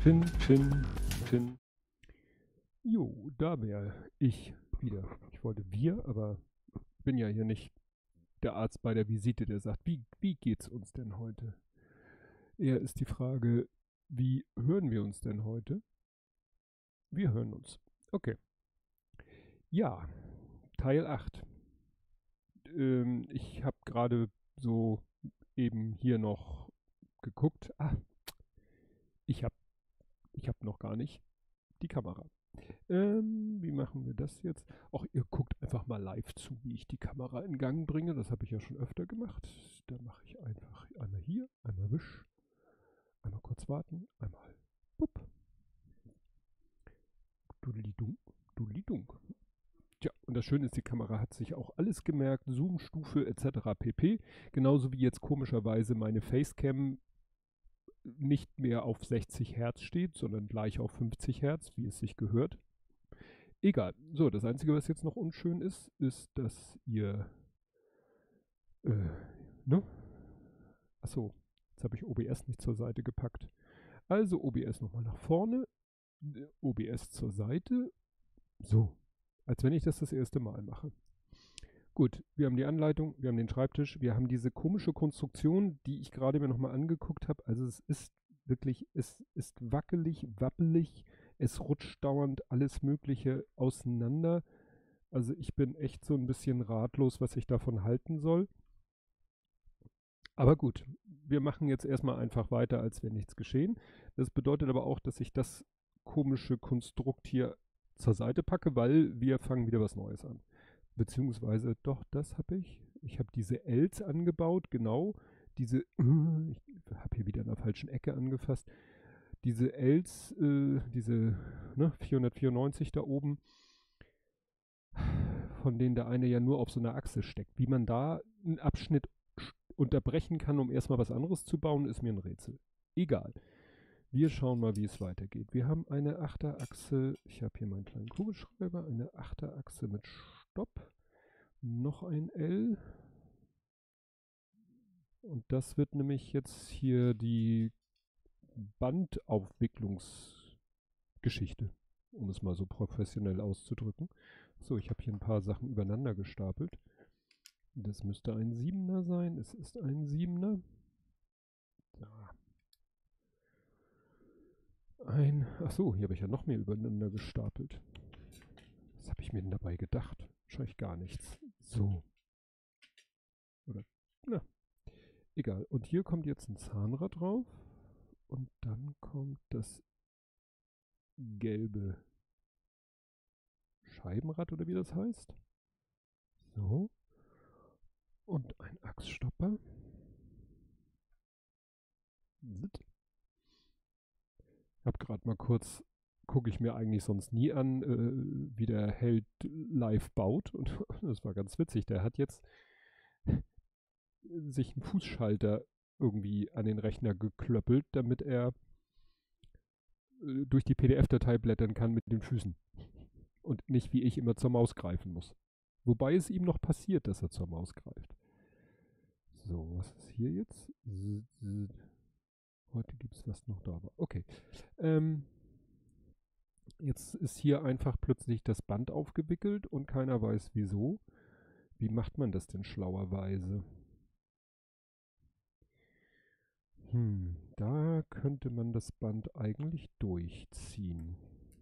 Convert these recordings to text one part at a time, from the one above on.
Pin. Jo, da wäre ich wieder. Ich wollte wir, aber bin ja hier nicht der Arzt bei der Visite, der sagt, wie geht's uns denn heute? Eher ist die Frage, wie hören wir uns denn heute? Wir hören uns. Okay. Ja, Teil 8. Ich habe gerade so eben hier noch geguckt. Ich habe ich hab noch gar nicht die Kamera. Wie machen wir das jetzt? Ach, ihr guckt einfach mal live zu, wie ich die Kamera in Gang bringe. Das habe ich ja schon öfter gemacht. Da mache ich einfach einmal hier, einmal wisch, einmal kurz warten, einmal bupp. Dudelidung, dudelidung. Tja, und das Schöne ist, die Kamera hat sich auch alles gemerkt, Zoom-Stufe etc. pp. Genauso wie jetzt komischerweise meine Facecam nicht mehr auf 60 Hertz steht, sondern gleich auf 50 Hertz, wie es sich gehört. Egal. So, das Einzige, was jetzt noch unschön ist, ist, dass ihr, ne? Achso, jetzt habe ich OBS nicht zur Seite gepackt. Also OBS nochmal nach vorne, OBS zur Seite. So, als wenn ich das erste Mal mache. Gut, wir haben die Anleitung, wir haben den Schreibtisch, wir haben diese komische Konstruktion, die ich gerade mir nochmal angeguckt habe. Also es ist wirklich, es ist wackelig, wappelig, es rutscht dauernd alles Mögliche auseinander. Also ich bin echt so ein bisschen ratlos, was ich davon halten soll. Aber gut, wir machen jetzt erstmal einfach weiter, als wäre nichts geschehen. Das bedeutet aber auch, dass ich das komische Konstrukt hier zur Seite packe, weil wir fangen wieder was Neues an. Beziehungsweise, doch, das habe ich. Ich habe diese Ls angebaut, genau. Ich habe hier wieder in der falschen Ecke angefasst. Diese Ls, diese 494 da oben, von denen der eine ja nur auf so einer Achse steckt. Wie man da einen Abschnitt unterbrechen kann, um erstmal was anderes zu bauen, ist mir ein Rätsel. Egal. Wir schauen mal, wie es weitergeht. Wir haben eine Achterachse. Ich habe hier meinen kleinen Kugelschreiber. Eine Achterachse mit Stopp. Noch ein L. Und das wird nämlich jetzt hier die Bandaufwicklungsgeschichte, um es mal so professionell auszudrücken. So, ich habe hier ein paar Sachen übereinander gestapelt. Das müsste ein 7er sein. Es ist ein 7er. Ja. Achso, hier habe ich ja noch mehr übereinander gestapelt. Was habe ich mir denn dabei gedacht? Wahrscheinlich gar nichts. So. Oder, na, egal. Und hier kommt jetzt ein Zahnrad drauf. Und dann kommt das gelbe Scheibenrad oder wie das heißt. So. Und ein Achsstopper. Ich habe gerade mal kurz, gucke ich mir eigentlich sonst nie an, wie der Held live baut. Und das war ganz witzig. Der hat jetzt sich einen Fußschalter irgendwie an den Rechner geklöppelt, damit er durch die PDF-Datei blättern kann mit den Füßen. Und nicht wie ich immer zur Maus greifen muss. Wobei es ihm noch passiert, dass er zur Maus greift. So, was ist hier jetzt? Heute gibt es was noch da war. Okay. Jetzt ist hier einfach plötzlich das Band aufgewickelt und keiner weiß wieso. Wie macht man das denn schlauerweise? Da könnte man das Band eigentlich durchziehen.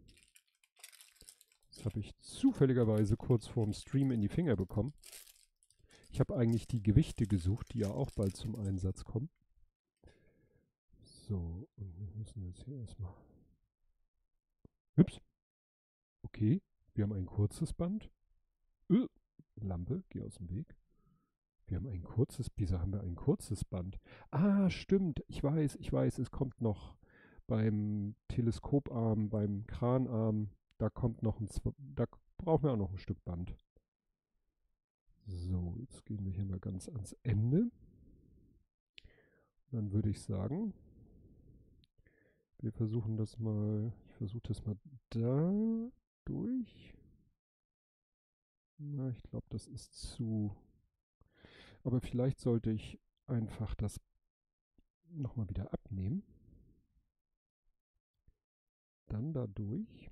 Das habe ich zufälligerweise kurz vorm Stream in die Finger bekommen. Ich habe eigentlich die Gewichte gesucht, die ja auch bald zum Einsatz kommen. So, und wir müssen jetzt hier erstmal. Ups. Okay, wir haben ein kurzes Band. Lampe, geh aus dem Weg. Wir haben ein kurzes, wieso haben wir ein kurzes Band? Ah, stimmt, ich weiß, es kommt noch beim Teleskoparm, beim Kranarm, da kommt noch da brauchen wir auch noch ein Stück Band. So, jetzt gehen wir hier mal ganz ans Ende. Dann würde ich sagen, wir versuchen das mal, ich versuche das mal da durch. Na, ich glaube, das ist zu. Aber vielleicht sollte ich einfach das nochmal wieder abnehmen. dann da durch,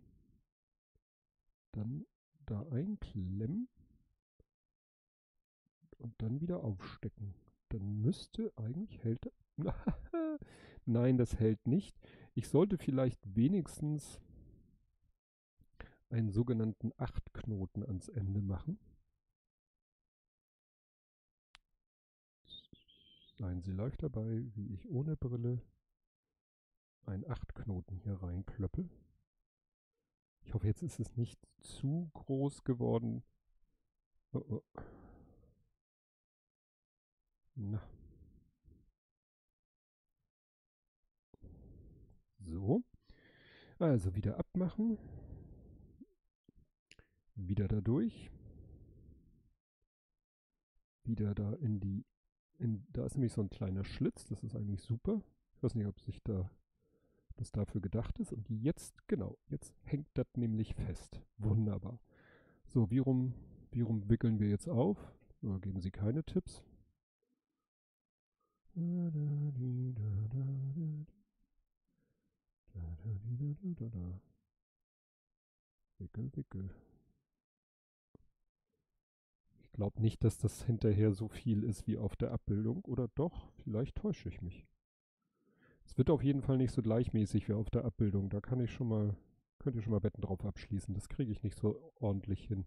dann da einklemmen und dann wieder aufstecken. Dann müsste eigentlich hält. Nein, das hält nicht. Ich sollte vielleicht wenigstens einen sogenannten 8-Knoten ans Ende machen. Seien Sie live dabei, wie ich ohne Brille einen 8-Knoten hier reinklöppe. Ich hoffe, jetzt ist es nicht zu groß geworden. Oh, oh. Na. So. Also wieder abmachen. Wieder da durch. Wieder da in die. Da ist nämlich so ein kleiner Schlitz. Das ist eigentlich super. Ich weiß nicht, ob sich das dafür gedacht ist. Und jetzt, genau, jetzt hängt das nämlich fest. Wunderbar. So, wie rum wickeln wir jetzt auf? Oder geben Sie keine Tipps? Wickel, wickel. Ich glaube nicht, dass das hinterher so viel ist wie auf der Abbildung. Oder doch? Vielleicht täusche ich mich. Es wird auf jeden Fall nicht so gleichmäßig wie auf der Abbildung. Da könnt ihr schon mal Wetten drauf abschließen. Das kriege ich nicht so ordentlich hin.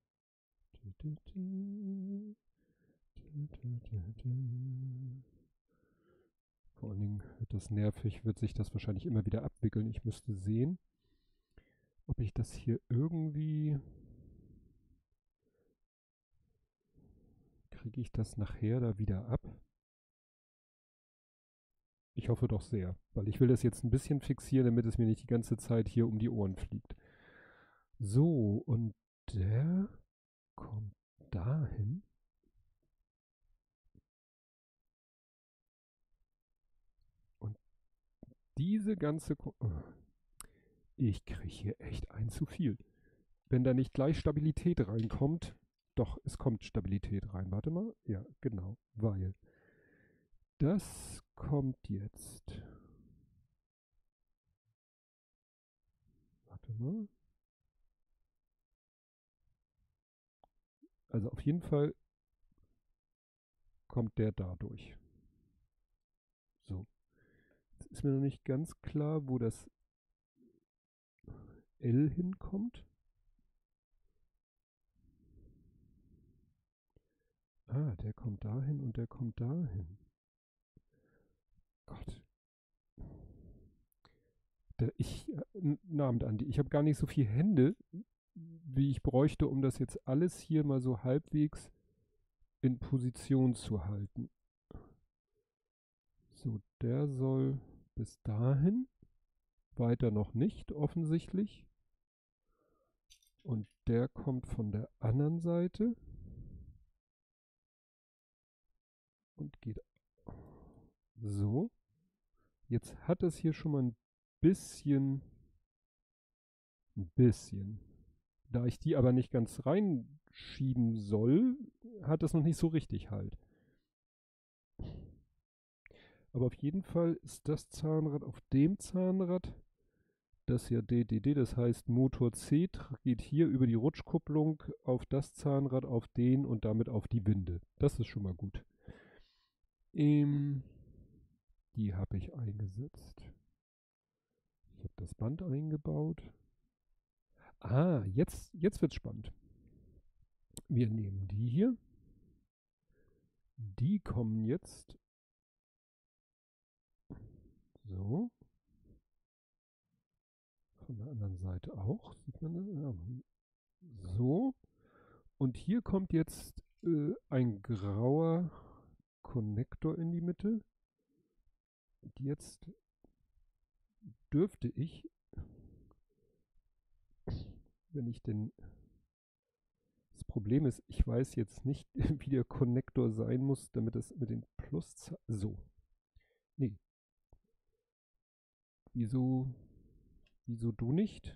Vor allen Dingen wird das nervig, wird sich das wahrscheinlich immer wieder abwickeln. Ich müsste sehen, ob ich das hier irgendwie... Kriege ich das nachher da wieder ab? Ich hoffe doch sehr, weil ich will das jetzt ein bisschen fixieren, damit es mir nicht die ganze Zeit hier um die Ohren fliegt. So, und der kommt dahin. Und diese ganze... Ich kriege hier echt ein zu viel. Wenn da nicht gleich Stabilität reinkommt, doch, es kommt Stabilität rein. Warte mal. Ja, genau, weil das kommt jetzt. Warte mal. Also auf jeden Fall kommt der dadurch. So. Jetzt ist mir noch nicht ganz klar, wo das L hinkommt. Ah, der kommt dahin und der kommt dahin. Gott. Abend, Andi. Ich habe gar nicht so viele Hände, wie ich bräuchte, um das jetzt alles hier mal so halbwegs in Position zu halten. So, der soll bis dahin. Weiter noch nicht, offensichtlich. Und der kommt von der anderen Seite. Und geht so. Jetzt hat es hier schon mal ein bisschen. Da ich die aber nicht ganz reinschieben soll, hat es noch nicht so richtig halt. Aber auf jeden Fall ist das Zahnrad auf dem Zahnrad, das ja DDD, das heißt Motor C geht hier über die Rutschkupplung auf das Zahnrad, auf den und damit auf die Winde. Das ist schon mal gut. Die habe ich eingesetzt. Ich habe das Band eingebaut. Ah, jetzt wird's spannend. Wir nehmen die hier. Die kommen jetzt so. Von der anderen Seite auch. Sieht man das? Ja. So. Und hier kommt jetzt ein grauer Konnektor in die Mitte. Und jetzt dürfte ich, wenn ich den... Das Problem ist, ich weiß jetzt nicht, wie der Konnektor sein muss, damit es mit den Plus... So. Nee. Wieso du nicht?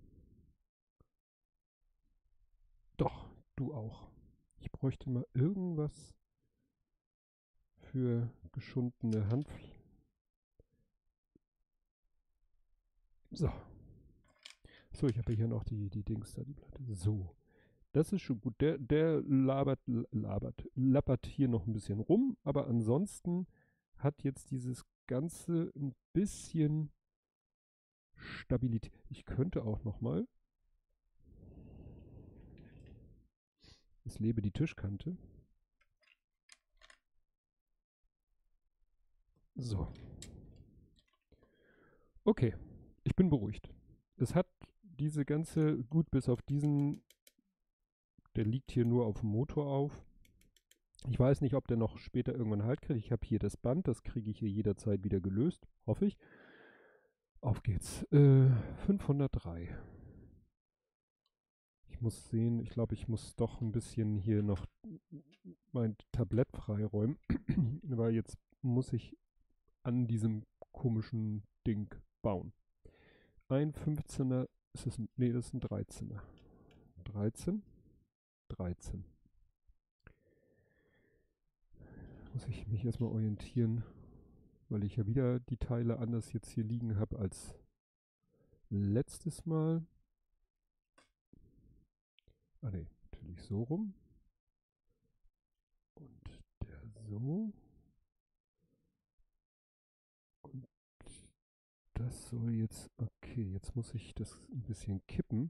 Doch, du auch. Ich bräuchte mal irgendwas für geschundene Handflächen. So. So, ich habe hier noch die Dings da, die Platte. So. Das ist schon gut. Der lappert hier noch ein bisschen rum, aber ansonsten hat jetzt dieses Ganze ein bisschen Stabilität. Ich könnte auch noch mal, es lebe die Tischkante. So. Okay, ich bin beruhigt. Es hat diese ganze, gut, bis auf diesen, der liegt hier nur auf dem Motor auf. Ich weiß nicht, ob der noch später irgendwann Halt kriegt. Ich habe hier das Band, das kriege ich hier jederzeit wieder gelöst, hoffe ich. Auf geht's. 503. Ich muss sehen, ich glaube, ich muss doch ein bisschen hier noch mein Tablett freiräumen, weil jetzt muss ich an diesem komischen Ding bauen. Ein 15er, ist das ein, nee, das ist ein 13er. 13? 13. Muss ich mich erstmal orientieren, weil ich ja wieder die Teile anders jetzt hier liegen habe als letztes Mal. Ah ne, natürlich so rum. Und der so. Und das soll jetzt, okay, jetzt muss ich das ein bisschen kippen.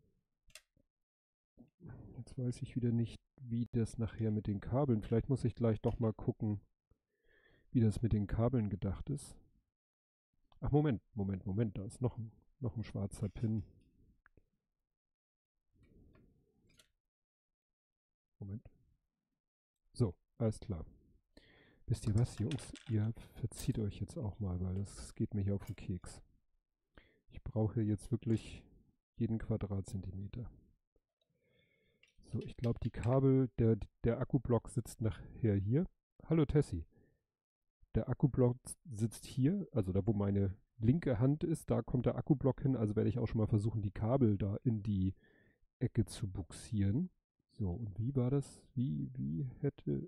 Jetzt weiß ich wieder nicht, wie das nachher mit den Kabeln, vielleicht muss ich gleich doch mal gucken, wie das mit den Kabeln gedacht ist. Ach, Moment, da ist noch ein schwarzer Pin. Moment. So, alles klar. Wisst ihr was, Jungs? Ihr verzieht euch jetzt auch mal, weil das geht mir hier auf den Keks. Ich brauche jetzt wirklich jeden Quadratzentimeter. So, ich glaube, die Kabel, der Akkublock sitzt nachher hier. Hallo Tessie. Der Akkublock sitzt hier, also da, wo meine linke Hand ist, da kommt der Akkublock hin. Also werde ich auch schon mal versuchen, die Kabel da in die Ecke zu buxieren. So, und wie war das? Wie hätte...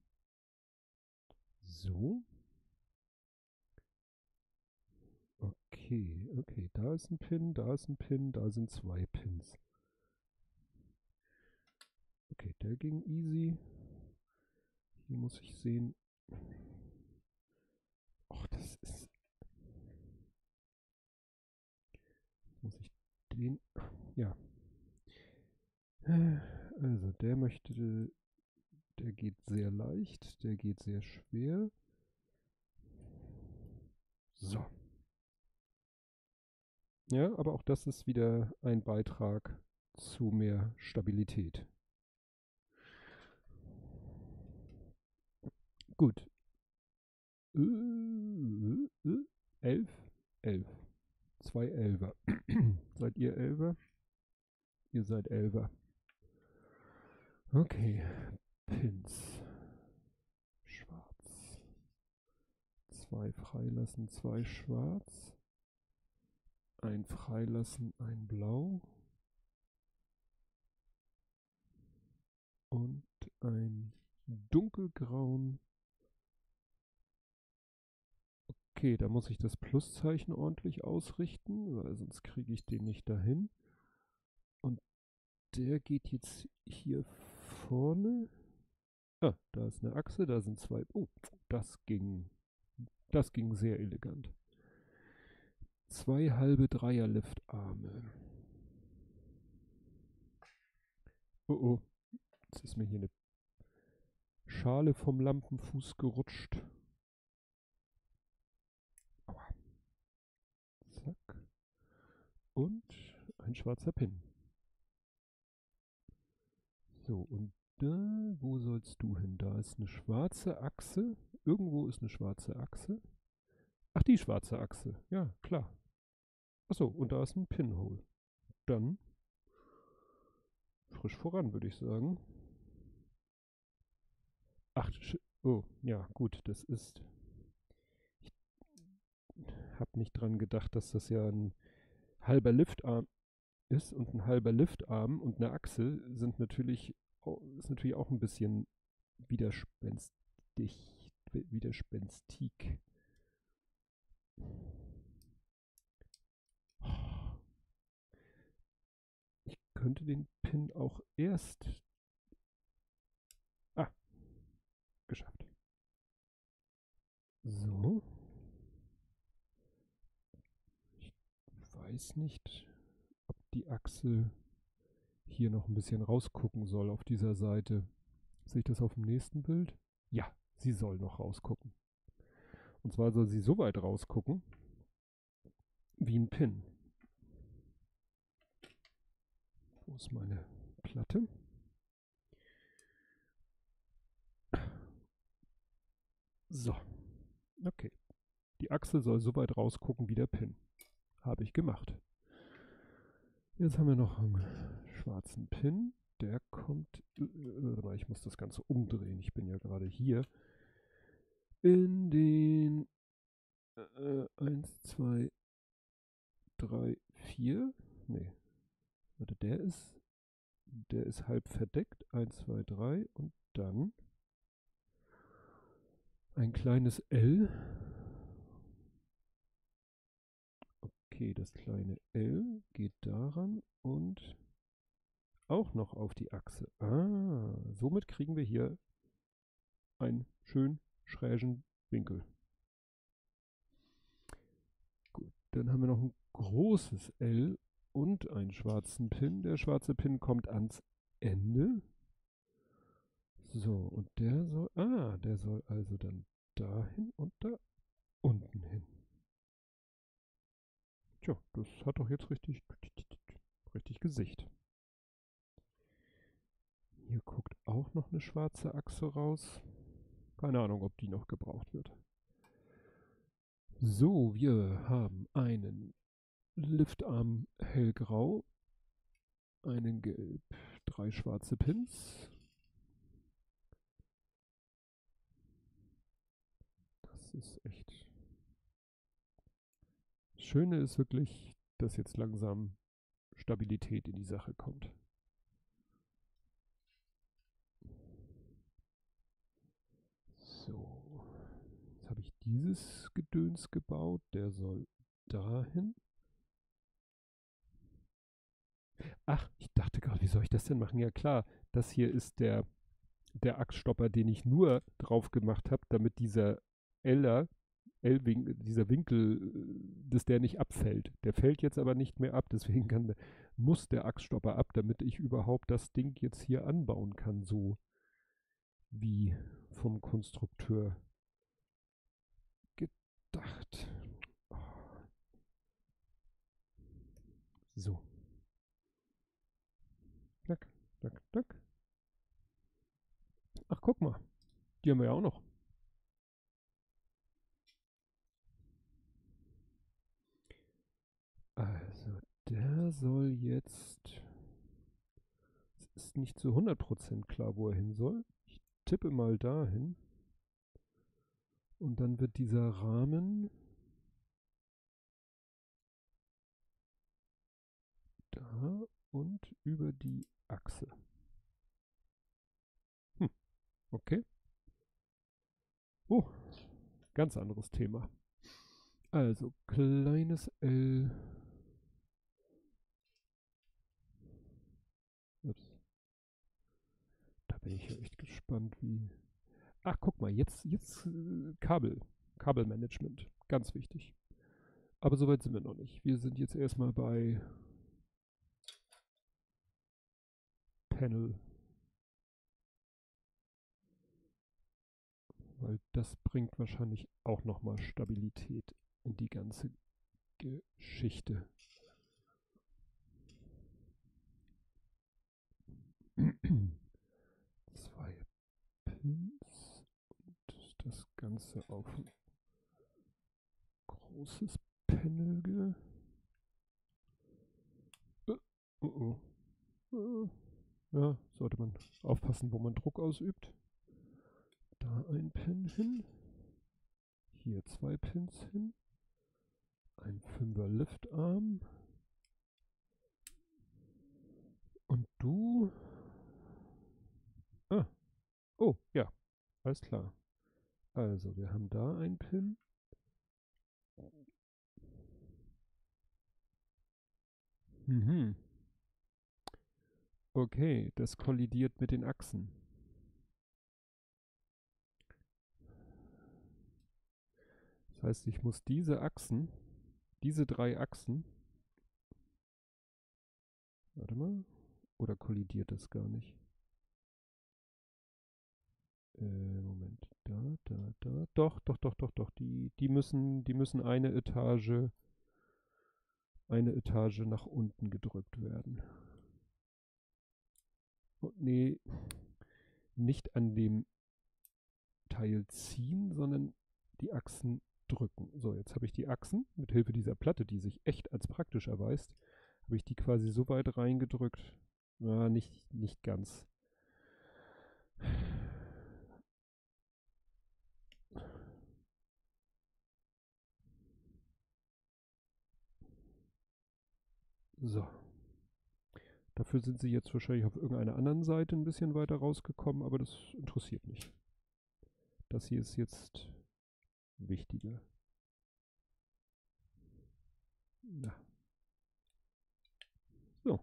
So. Okay, da ist ein Pin, da ist ein Pin, da sind zwei Pins. Okay, der ging easy. Hier muss ich sehen. Ach, das ist... Muss ich den... Ja. Also, der geht sehr leicht, der geht sehr schwer. So. Ja, aber auch das ist wieder ein Beitrag zu mehr Stabilität. Gut. 11? 11. Zwei Elfer. Seid ihr Elfer? Ihr seid Elfer. Okay. Pins. Schwarz. Zwei freilassen, zwei schwarz. Ein freilassen, ein blau. Und ein dunkelgrauen. Okay, da muss ich das Pluszeichen ordentlich ausrichten, weil sonst kriege ich den nicht dahin. Und der geht jetzt hier vorne. Ah, da ist eine Achse, da sind zwei. Oh, das ging sehr elegant. Zwei halbe Dreierliftarme. Oh oh, jetzt ist mir hier eine Schale vom Lampenfuß gerutscht. Aua. Zack. Und ein schwarzer Pin. So, und da, wo sollst du hin? Da ist eine schwarze Achse. Irgendwo ist eine schwarze Achse. Ach, die schwarze Achse. Ja, klar. Achso, und da ist ein Pinhole. Dann frisch voran, würde ich sagen. Ach, oh, ja, gut, das ist... Ich habe nicht dran gedacht, dass das ja ein halber Liftarm ist und ein halber Liftarm und eine Achse sind natürlich, ist natürlich auch ein bisschen widerspenstig. könnte den Pin auch erst... Ah, geschafft. So. Ich weiß nicht, ob die Achse hier noch ein bisschen rausgucken soll auf dieser Seite. Sehe ich das auf dem nächsten Bild? Ja, sie soll noch rausgucken. Und zwar soll sie so weit rausgucken, wie ein Pin. Wo ist meine Platte? So, okay. Die Achse soll so weit rausgucken wie der Pin. Habe ich gemacht. Jetzt haben wir noch einen schwarzen Pin. Der kommt, ich muss das Ganze umdrehen. Ich bin ja gerade hier in den 1, 2, 3, 4. Nee, warte, der ist halb verdeckt. 1, 2, 3 und dann ein kleines L. Okay, das kleine L geht daran und auch noch auf die Achse. Ah, somit kriegen wir hier einen schön schrägen Winkel. Gut, dann haben wir noch ein großes L und einen schwarzen Pin. Der schwarze Pin kommt ans Ende. So, und der soll also dann dahin und da unten hin. Tja, das hat doch jetzt richtig Gesicht. Hier guckt auch noch eine schwarze Achse raus. Keine Ahnung, ob die noch gebraucht wird. So, wir haben einen Liftarm hellgrau, einen gelb, 3 schwarze Pins. Das ist echt. Das Schöne ist wirklich, dass jetzt langsam Stabilität in die Sache kommt. So, jetzt habe ich dieses Gedöns gebaut, der soll dahin. Ach, ich dachte gerade, wie soll ich das denn machen? Ja klar, das hier ist der Achsstopper, den ich nur drauf gemacht habe, damit dieser dieser Winkel, dass der nicht abfällt. Der fällt jetzt aber nicht mehr ab, deswegen muss der Achsstopper ab, damit ich überhaupt das Ding jetzt hier anbauen kann, so wie vom Konstrukteur gedacht. So. Knack, knack, knack. Ach, guck mal. Die haben wir ja auch noch. Also, der soll jetzt. Es ist nicht zu 100% klar, wo er hin soll. Ich tippe mal dahin. Und dann wird dieser Rahmen da und über die Achse. Okay. Oh, ganz anderes Thema. Also, kleines L. Ups. Da bin ich ja echt gespannt, wie. Ach, guck mal, jetzt Kabelmanagement. Ganz wichtig. Aber soweit sind wir noch nicht. Wir sind jetzt erstmal bei Panel. Weil das bringt wahrscheinlich auch nochmal Stabilität in die ganze Geschichte. Zwei Pins und das Ganze auf ein großes Panel. Oh. Ja, sollte man aufpassen, wo man Druck ausübt. Da ein Pin hin. Hier 2 Pins hin. Ein 5er Liftarm. Und du. Ah. Oh, ja. Alles klar. Also, wir haben da einen Pin. Mhm. Okay, das kollidiert mit den Achsen. Das heißt, ich muss diese Achsen, diese 3 Achsen, warte mal, oder kollidiert das gar nicht? Moment, da, doch, die müssen eine Etage nach unten gedrückt werden. Oh, nee, nicht an dem Teil ziehen, sondern die Achsen drücken. So, jetzt habe ich die Achsen mit Hilfe dieser Platte, die sich echt als praktisch erweist, habe ich die quasi so weit reingedrückt. Na, nicht ganz. So. Dafür sind sie jetzt wahrscheinlich auf irgendeiner anderen Seite ein bisschen weiter rausgekommen, aber das interessiert mich. Das hier ist jetzt wichtiger. Na. So.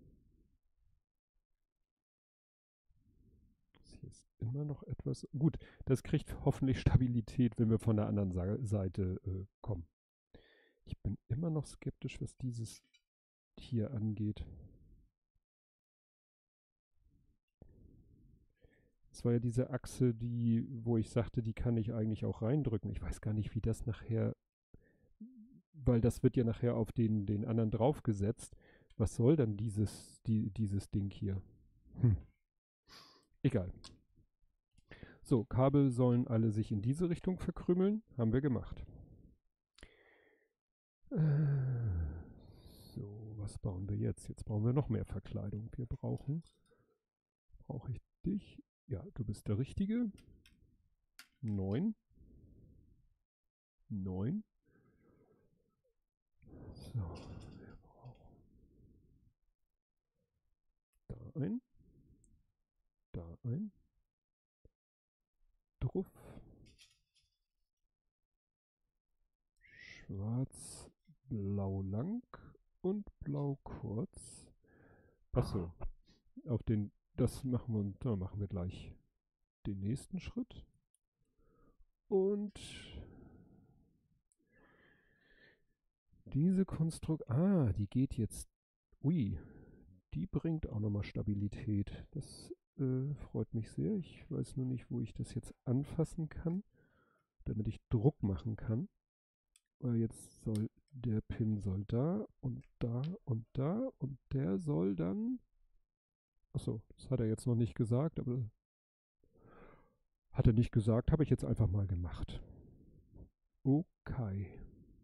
Das hier ist immer noch etwas. Gut, das kriegt hoffentlich Stabilität, wenn wir von der anderen Seite kommen. Ich bin immer noch skeptisch, was dieses hier angeht. Das war ja diese Achse, wo ich sagte, die kann ich eigentlich auch reindrücken. Ich weiß gar nicht, wie das nachher, weil das wird ja nachher auf den anderen draufgesetzt. Was soll dann dieses Ding hier? Egal. So, Kabel sollen alle sich in diese Richtung verkrümeln. Haben wir gemacht. So, was bauen wir jetzt? Jetzt brauchen wir noch mehr Verkleidung. Brauche ich dich? Ja, du bist der Richtige. 9. 9. So, wir brauchen da ein, da ein, drauf, schwarz, blau lang und blau kurz. Achso, da machen wir gleich den nächsten Schritt. Und diese Konstruktion, die geht jetzt, ui, die bringt auch nochmal Stabilität. Das freut mich sehr. Ich weiß nur nicht, wo ich das jetzt anfassen kann, damit ich Druck machen kann. Weil jetzt soll der Pin soll da und da und da und der soll dann. Achso, das hat er jetzt noch nicht gesagt, aber hat er nicht gesagt, habe ich jetzt einfach mal gemacht. Okay.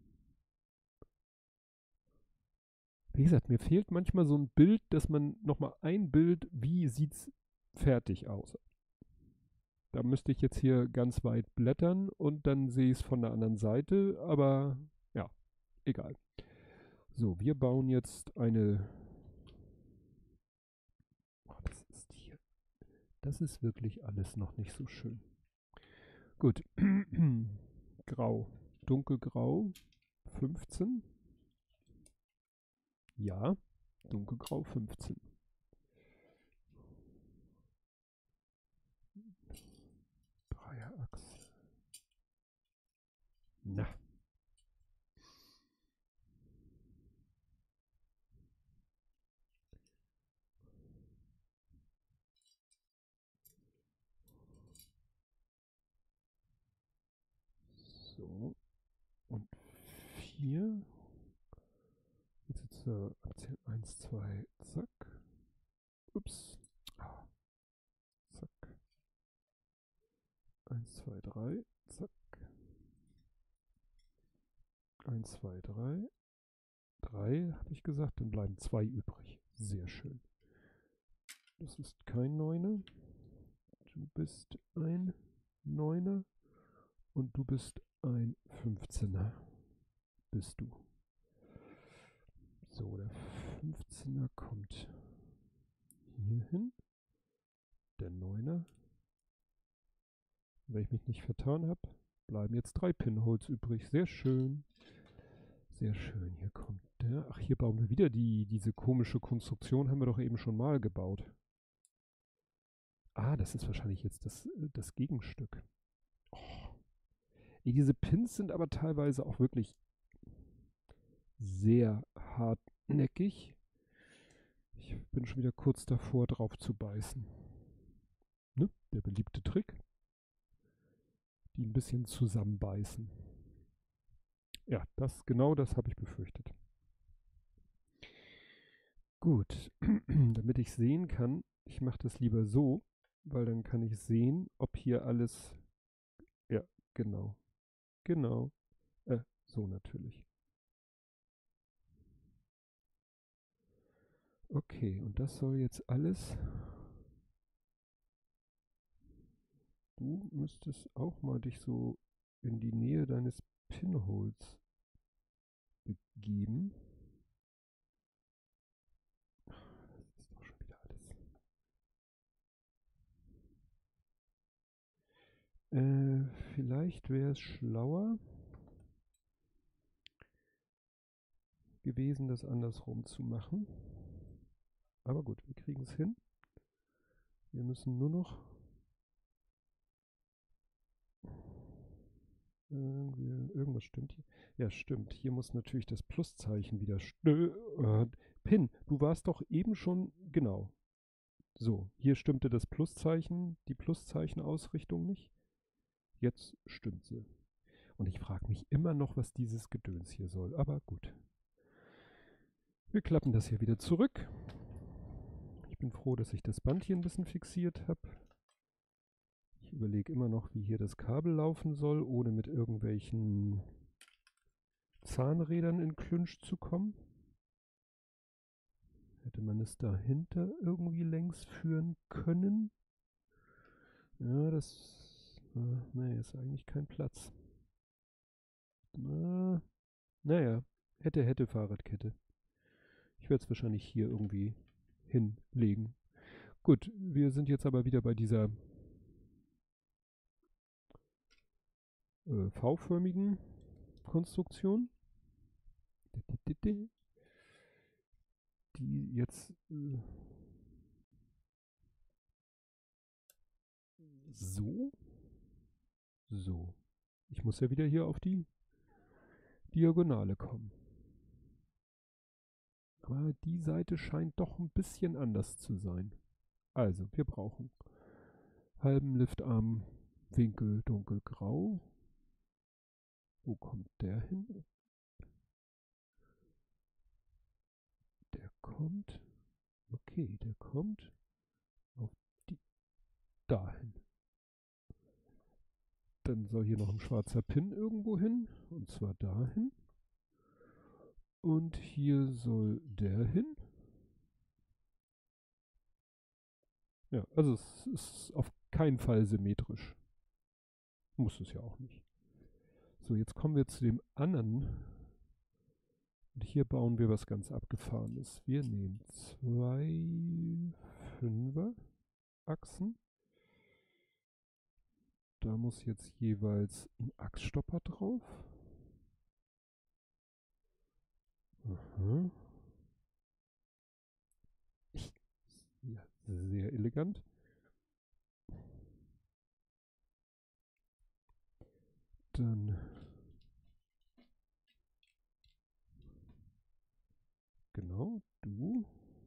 Wie gesagt, mir fehlt manchmal so ein Bild, dass man nochmal ein Bild, wie sieht's fertig aus. Da müsste ich jetzt hier ganz weit blättern und dann sehe ich es von der anderen Seite, aber ja, egal. So, wir bauen jetzt eine. Oh, das ist wirklich alles noch nicht so schön. Gut. Grau. Dunkelgrau 15. Ja, dunkelgrau 15. Dreierachs. Na. So. Und 4. Jetzt abzählen. 1, 2, zack. Ups. Zack. 1, 2, 3. Zack. 1, 2, 3. 3 habe ich gesagt, dann bleiben 2 übrig. Sehr schön. Das ist kein Neuner. Du bist ein Neuner. Und du bist ein 15er. Bist du. So, der 15er kommt hier hin. Der 9er. Wenn ich mich nicht vertan habe, bleiben jetzt 3 Pinholes übrig. Sehr schön. Sehr schön. Hier kommt Ja, ach, hier bauen wir wieder diese komische Konstruktion, haben wir doch eben schon mal gebaut. Ah, das ist wahrscheinlich jetzt das Gegenstück. Oh. Diese Pins sind aber teilweise auch wirklich sehr hartnäckig. Ich bin schon wieder kurz davor, drauf zu beißen. Ne? Der beliebte Trick. Die ein bisschen zusammenbeißen. Ja, genau das habe ich befürchtet. Gut, damit ich sehen kann, ich mache das lieber so, weil dann kann ich sehen, ob hier alles, ja, genau, genau, so natürlich. Okay, und das soll jetzt alles, du müsstest auch mal dich so in die Nähe deines Pinholes begeben. Das ist doch schon wieder alles. Vielleicht wäre es schlauer gewesen, das andersrum zu machen. Aber gut, wir kriegen es hin. Wir müssen nur noch irgendwas stimmt hier. Ja, stimmt. Hier muss natürlich das Pluszeichen wieder Pin, du warst doch eben schon, genau. So, hier stimmte das Pluszeichen, die Pluszeichenausrichtung nicht. Jetzt stimmt sie. Und ich frage mich immer noch, was dieses Gedöns hier soll. Aber gut. Wir klappen das hier wieder zurück. Ich bin froh, dass ich das Band hier ein bisschen fixiert habe. Ich überlege immer noch, wie hier das Kabel laufen soll, ohne mit irgendwelchen Zahnrädern in Clinch zu kommen. Hätte man es dahinter irgendwie längs führen können? Ja, nee, ist eigentlich kein Platz. Naja, hätte Fahrradkette. Ich werde es wahrscheinlich hier irgendwie hinlegen. Gut, wir sind jetzt aber wieder bei dieser V-förmigen Konstruktion. Die jetzt so. So. Ich muss ja wieder hier auf die Diagonale kommen. Aber die Seite scheint doch ein bisschen anders zu sein. Also, wir brauchen halben Liftarm, Winkel dunkelgrau. Wo kommt der hin? Der kommt, okay, der kommt auf die, dahin. Dann soll hier noch ein schwarzer Pin irgendwo hin, und zwar dahin. Und hier soll der hin. Ja, also es ist auf keinen Fall symmetrisch. Muss es ja auch nicht. So, jetzt kommen wir zu dem anderen. Und hier bauen wir was ganz Abgefahrenes. Wir nehmen 2 5er Achsen. Da muss jetzt jeweils ein Achsstopper drauf. Aha. Ja, sehr elegant. Dann genau, du.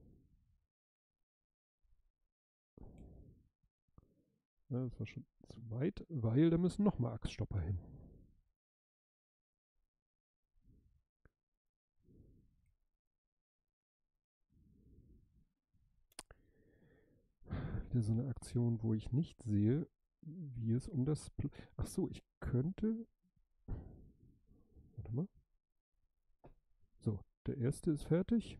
Ja, das war schon zu weit, weil da müssen nochmal Achsstopper hin. Wieder so eine Aktion, wo ich nicht sehe, wie es um das... Ach so, ich könnte... Warte mal. So, der erste ist fertig.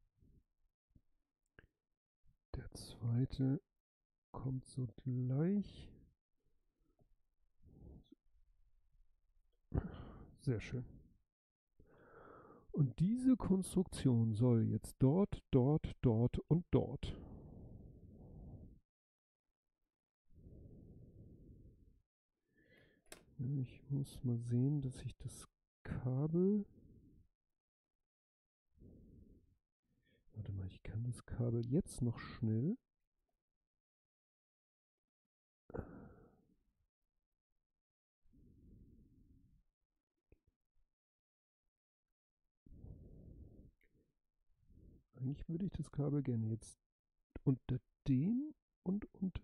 Der zweite kommt so gleich. Sehr schön. Und diese Konstruktion soll jetzt dort, dort, dort und dort. Ich muss mal sehen, dass ich das Kabel Ich kann das Kabel jetzt noch schnell. Eigentlich würde ich das Kabel gerne jetzt unter dem und unter.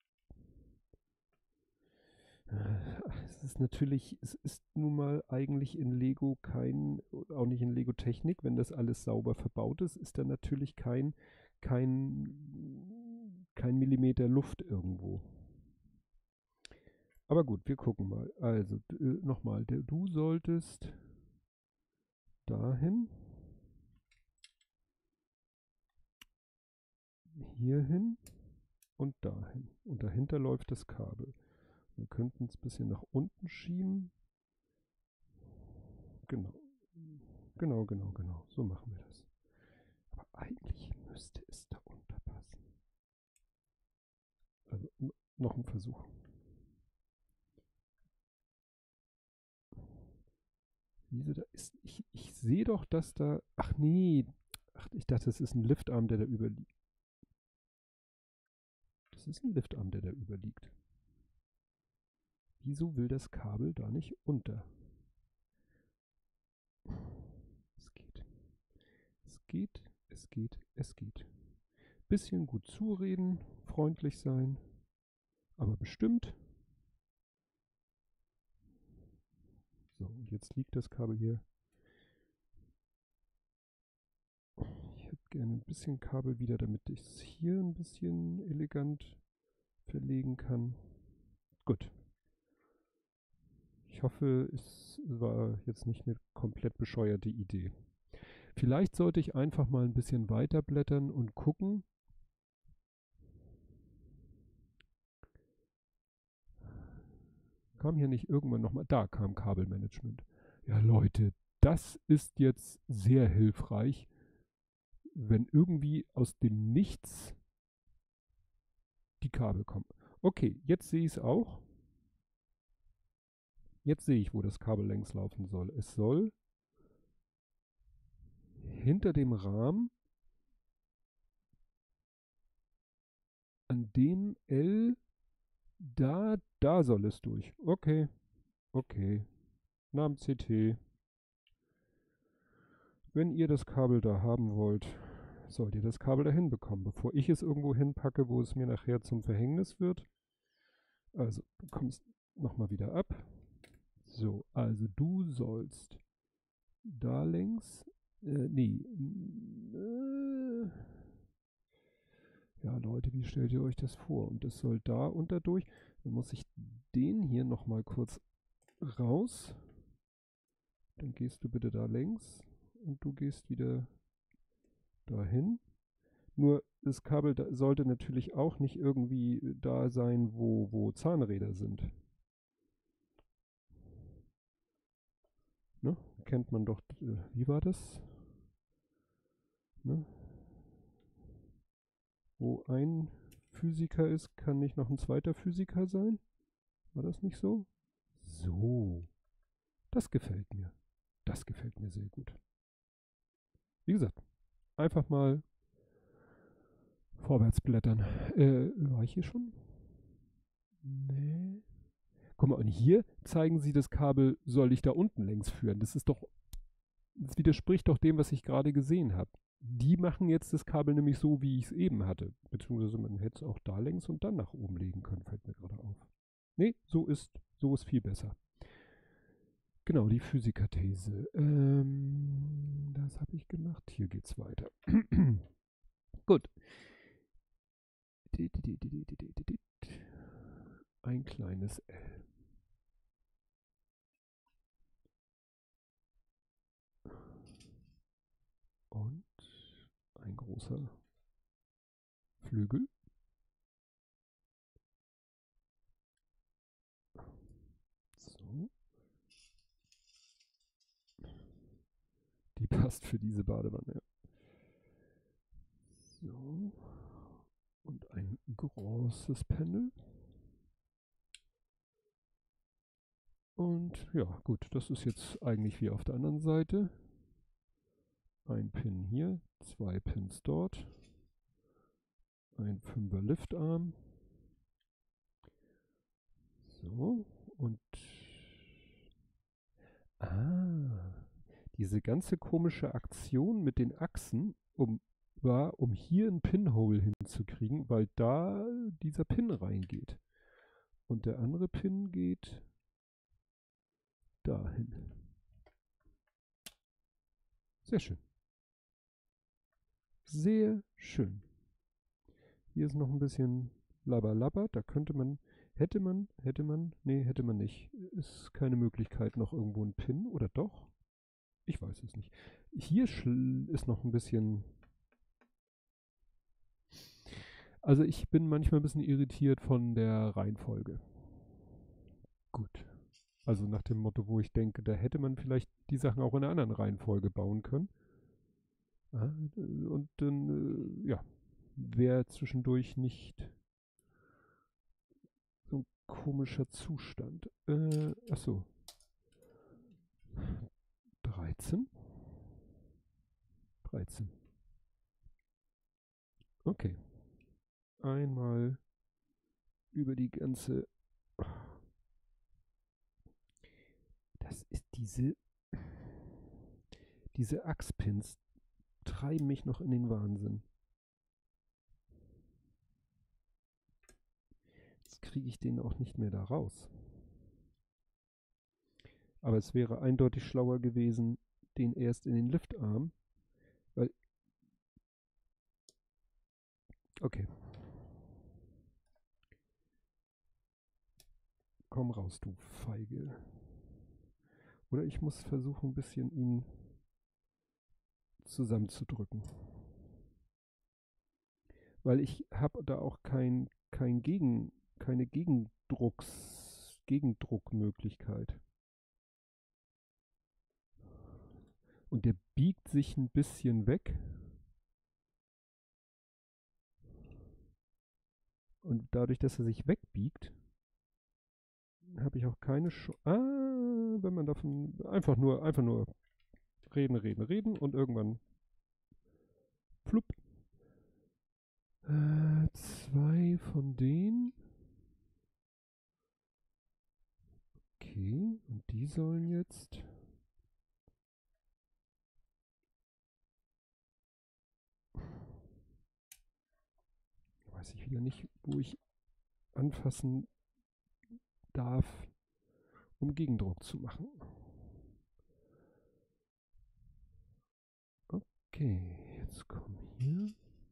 Es ist natürlich, es ist nun mal eigentlich in Lego auch nicht in Lego Technik, wenn das alles sauber verbaut ist, ist da natürlich kein Millimeter Luft irgendwo. Aber gut, wir gucken mal. Also nochmal, du solltest dahin, hierhin und dahin. Und dahinter läuft das Kabel. Wir könnten es ein bisschen nach unten schieben. Genau. Genau. So machen wir das. Aber eigentlich müsste es da unterpassen. Also noch ein Versuch. Wieso da ist. Ich sehe doch, dass da. Ach nee. Ach, ich dachte, das ist ein Liftarm, der da überliegt. Das ist ein Liftarm, der da überliegt. Wieso will das Kabel da nicht unter? Es geht. Es geht. Bisschen gut zureden, freundlich sein, aber bestimmt. So, und jetzt liegt das Kabel hier. Ich hätte gerne ein bisschen Kabel wieder, damit ich es hier ein bisschen elegant verlegen kann. Gut. Ich hoffe, es war jetzt nicht eine komplett bescheuerte Idee. Vielleicht sollte ich einfach mal ein bisschen weiter blättern und gucken. Kam hier nicht irgendwann nochmal? Da kam Kabelmanagement. Ja, Leute, das ist jetzt sehr hilfreich, wenn irgendwie aus dem Nichts die Kabel kommen. Okay, jetzt sehe ich es auch. Jetzt sehe ich, wo das Kabel längs laufen soll. Es soll hinter dem Rahmen an dem L, da soll es durch. Okay. Namen CT. Wenn ihr das Kabel da haben wollt, sollt ihr das Kabel dahin bekommen, bevor ich es irgendwo hinpacke, wo es mir nachher zum Verhängnis wird. Also, du kommst nochmal wieder ab. So, also du sollst da längs, ja Leute, wie stellt ihr euch das vor? Und das soll da unter durch. Dann muss ich den hier nochmal kurz raus. Dann gehst du bitte da längs und du gehst wieder dahin. Nur das Kabel sollte natürlich auch nicht irgendwie da sein, wo Zahnräder sind. Ne? Kennt man doch, wie war das? Ne? Wo ein Physiker ist, kann nicht noch ein zweiter Physiker sein? War das nicht so? So. Das gefällt mir. Das gefällt mir sehr gut. Wie gesagt, einfach mal vorwärts blättern. War ich hier schon? Nee. Guck mal, und hier zeigen sie, das Kabel soll ich da unten längs führen. Das widerspricht doch dem, was ich gerade gesehen habe. Die machen jetzt das Kabel nämlich so, wie ich es eben hatte. Beziehungsweise man hätte es auch da längs und dann nach oben legen können, fällt mir gerade auf. Nee, so ist viel besser. Genau, die Physikerthese. Das habe ich gemacht. Hier geht's weiter. Gut. Ein kleines L. Und ein großer Flügel. So. Die passt für diese Badewanne. So. Und ein großes Panel. Und ja, gut, das ist jetzt eigentlich wie auf der anderen Seite. ein Pin hier, 2 Pins dort, ein 5er Liftarm. So, und diese ganze komische Aktion mit den Achsen war, um hier ein Pinhole hinzukriegen, weil da dieser Pin reingeht. Und der andere Pin geht dahin. Sehr schön. Sehr schön. Hier ist noch ein bisschen Labber. Da könnte man, hätte man nicht. Ist keine Möglichkeit, noch irgendwo ein Pin, oder doch? Ich weiß es nicht. Hier ist noch ein bisschen. Also ich bin manchmal ein bisschen irritiert von der Reihenfolge. Gut. Also nach dem Motto, wo ich denke, da hätte man vielleicht die Sachen auch in einer anderen Reihenfolge bauen können. Und dann, ja, wäre zwischendurch nicht so ein komischer Zustand. Achso. 13. Okay. Einmal über die ganze. Das ist diese Achspins treiben mich noch in den Wahnsinn. Jetzt kriege ich den auch nicht mehr da raus. Aber es wäre eindeutig schlauer gewesen, den erst in den Liftarm, weil. Okay. Komm raus, du Feige. Oder ich muss versuchen, ein bisschen ihn zusammenzudrücken. Weil ich habe da auch keine Gegendruckmöglichkeit. Und der biegt sich ein bisschen weg. Und dadurch, dass er sich wegbiegt, habe ich auch keine Chance. Wenn man davon einfach nur reden und irgendwann flupp. 2 von denen. Okay, und die sollen jetzt. Weiß ich wieder nicht, wo ich anfassen darf, um Gegendruck zu machen. Okay, jetzt kommen hier.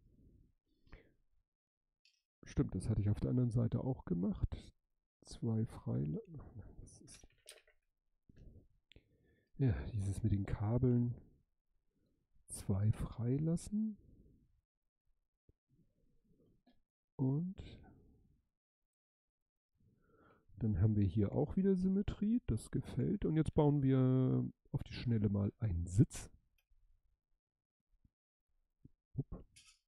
Stimmt, das hatte ich auf der anderen Seite auch gemacht. 2 frei. Ja, dieses mit den Kabeln. 2 freilassen. Und dann haben wir hier auch wieder Symmetrie. Das gefällt. Und jetzt bauen wir auf die Schnelle mal einen Sitz. Upp.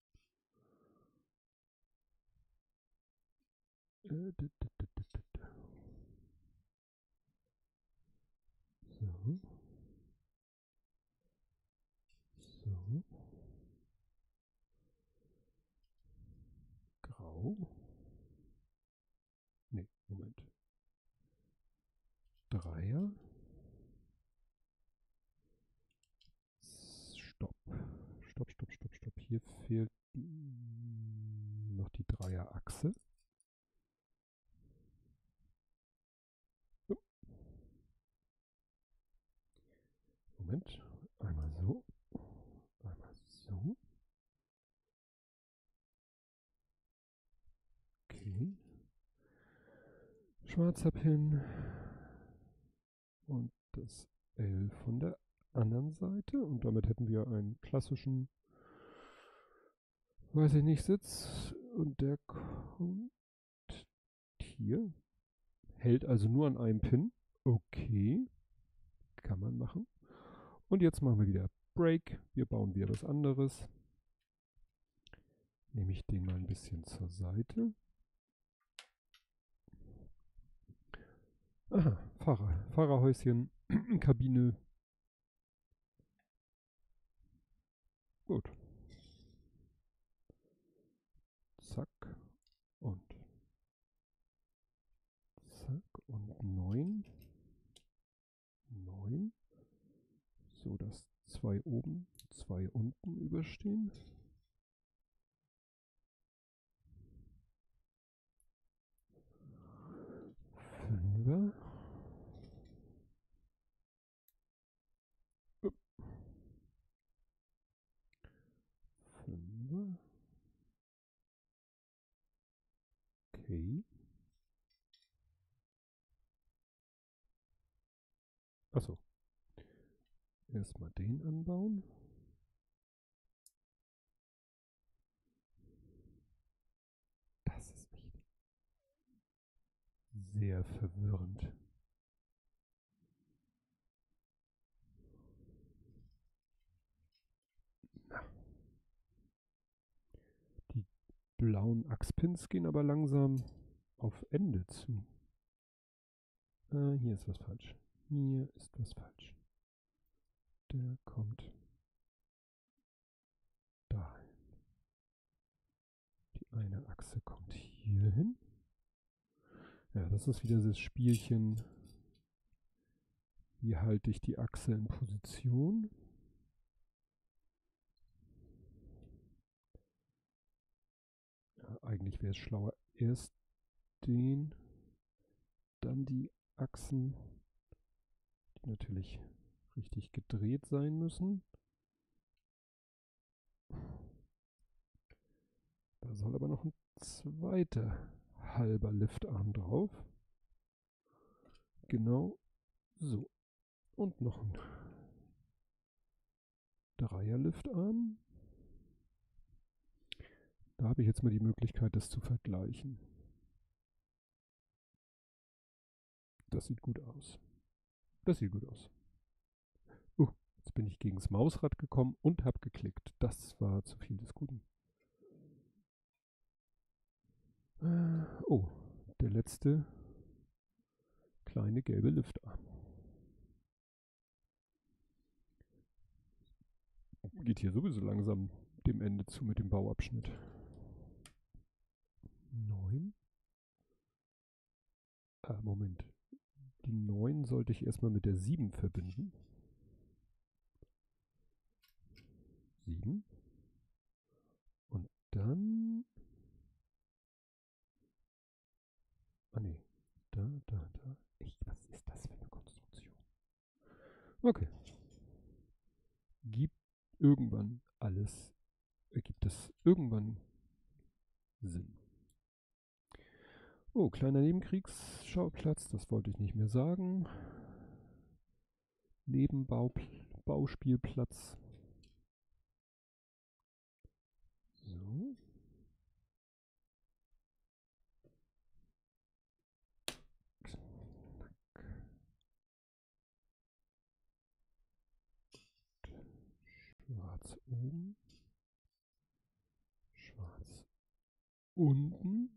So. So. Grau. Nee, Moment. Dreier. Stopp. Stopp. Hier fehlt noch die Dreierachse. Moment. Einmal so. Einmal so. Okay. Schwarzer Pin. Und das L von der anderen Seite. Und damit hätten wir einen klassischen, weiß ich nicht, Sitz. Und der kommt hier. Hält also nur an einem Pin. Okay. Kann man machen. Und jetzt machen wir wieder Break. Wir bauen wieder was anderes. Nehme ich den mal ein bisschen zur Seite. Aha, Fahrerhäuschen, Kabine. Gut. Zack und zack und 9. 9. So, dass 2 oben, 2 unten überstehen. Fünfer. Fünfer. Okay. Achso. Erstmal den anbauen. Das ist wichtig. Sehr verwirrend. Na. Die blauen Achspins gehen aber langsam auf Ende zu. Hier ist was falsch. Hier ist was falsch. Der kommt dahin. Die eine Achse kommt hier hin. Ja, das ist wieder das Spielchen. Wie halte ich die Achse in Position? Ja, eigentlich wäre es schlauer, erst den, dann die Achsen, die natürlich richtig gedreht sein müssen. Da soll aber noch ein zweiter halber Liftarm drauf. Genau so. Und noch ein Dreier-Liftarm. Da habe ich jetzt mal die Möglichkeit, das zu vergleichen. Das sieht gut aus. Das sieht gut aus. Jetzt bin ich gegen das Mausrad gekommen und habe geklickt. Das war zu viel des Guten. Oh, der letzte kleine gelbe Liftarm. Geht hier sowieso langsam dem Ende zu mit dem Bauabschnitt. 9. Moment. Die 9 sollte ich erstmal mit der 7 verbinden. 7. Und dann... Ah ne, da. Echt, was ist das für eine Konstruktion? Okay. Gibt es irgendwann Sinn. Oh, kleiner Nebenkriegsschauplatz, das wollte ich nicht mehr sagen. Nebenbauspielplatz. So. Schwarz oben. Schwarz unten.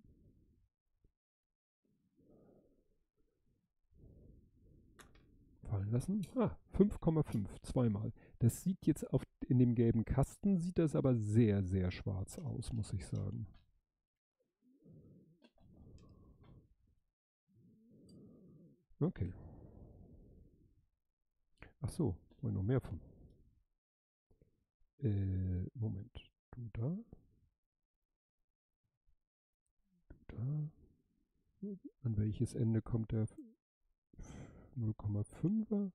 Fallen lassen. 5,5 zweimal. Das sieht jetzt in dem gelben Kasten, sieht das aber sehr, sehr schwarz aus, muss ich sagen. Okay. Ach so, wollen noch mehr von. Moment. Du da. Du da. An welches Ende kommt der 0,5er?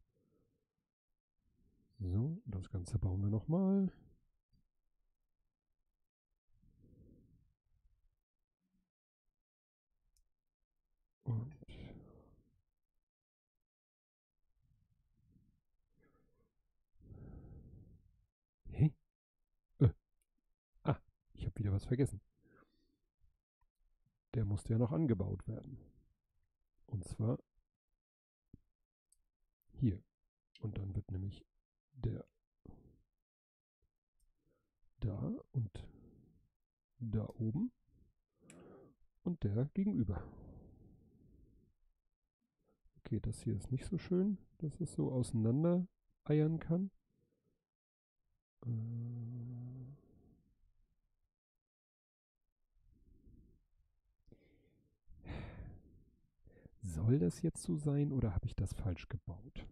So, das Ganze bauen wir nochmal. Und hey. Ich habe wieder was vergessen. Der musste ja noch angebaut werden. Und zwar hier. Und dann wird nämlich der da und da oben und der gegenüber. Okay, das hier ist nicht so schön, dass es so auseinander eiern kann. Soll das jetzt so sein oder habe ich das falsch gebaut?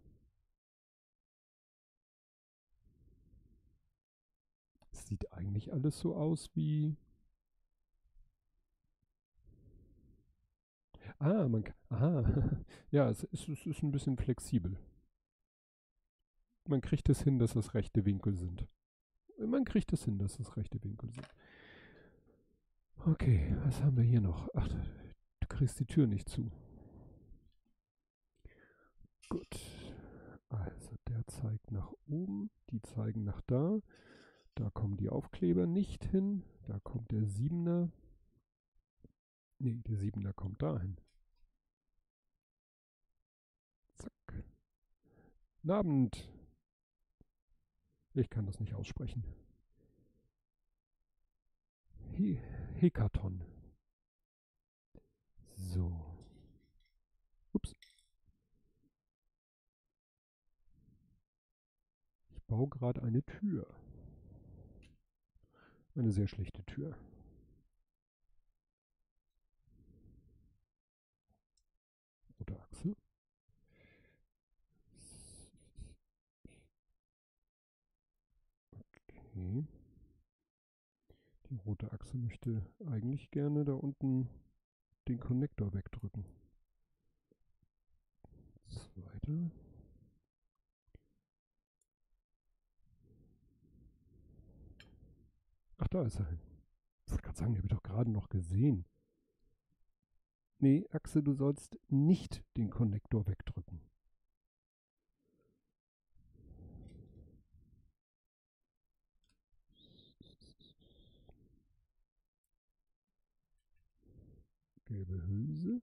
Es sieht eigentlich alles so aus wie... Ah, aha. Ja, es ist ein bisschen flexibel. Man kriegt es hin, dass es rechte Winkel sind. Man kriegt es hin, dass es rechte Winkel sind. Okay, was haben wir hier noch? Ach, du kriegst die Tür nicht zu. Gut. Also der zeigt nach oben, die zeigen nach da. Da kommen die Aufkleber nicht hin. Da kommt der Siebener. Nee, der Siebener kommt dahin. Zack. Guten Abend. Ich kann das nicht aussprechen. Hekaton. So. Ups. Ich baue gerade eine Tür. Eine sehr schlechte Tür. Rote Achse. Okay. Die rote Achse möchte eigentlich gerne da unten den Konnektor wegdrücken. Zweite. Ach, da ist er. Ich wollte gerade sagen, den habe ich doch gerade noch gesehen. Nee, Achse, du sollst nicht den Konnektor wegdrücken. Gelbe Hülse.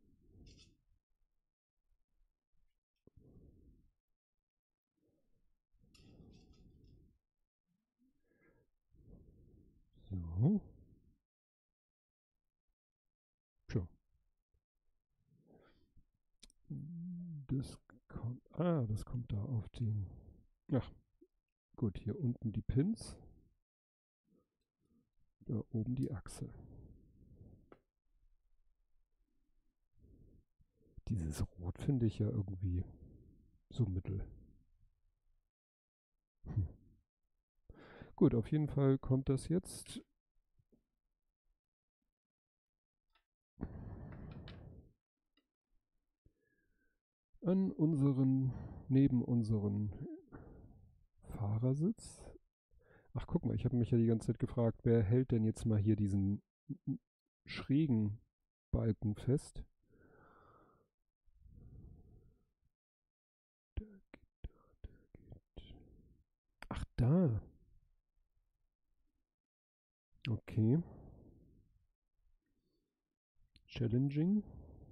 So. Tja. Das kommt da auf den. Ach, gut, hier unten die Pins. Da oben die Achse. Dieses Rot finde ich ja irgendwie so mittel. Hm. Gut, auf jeden Fall kommt das jetzt. Neben unseren Fahrersitz. Ach, guck mal, ich habe mich ja die ganze Zeit gefragt, wer hält denn jetzt mal hier diesen schrägen Balken fest? Ach, da. Okay. Challenging.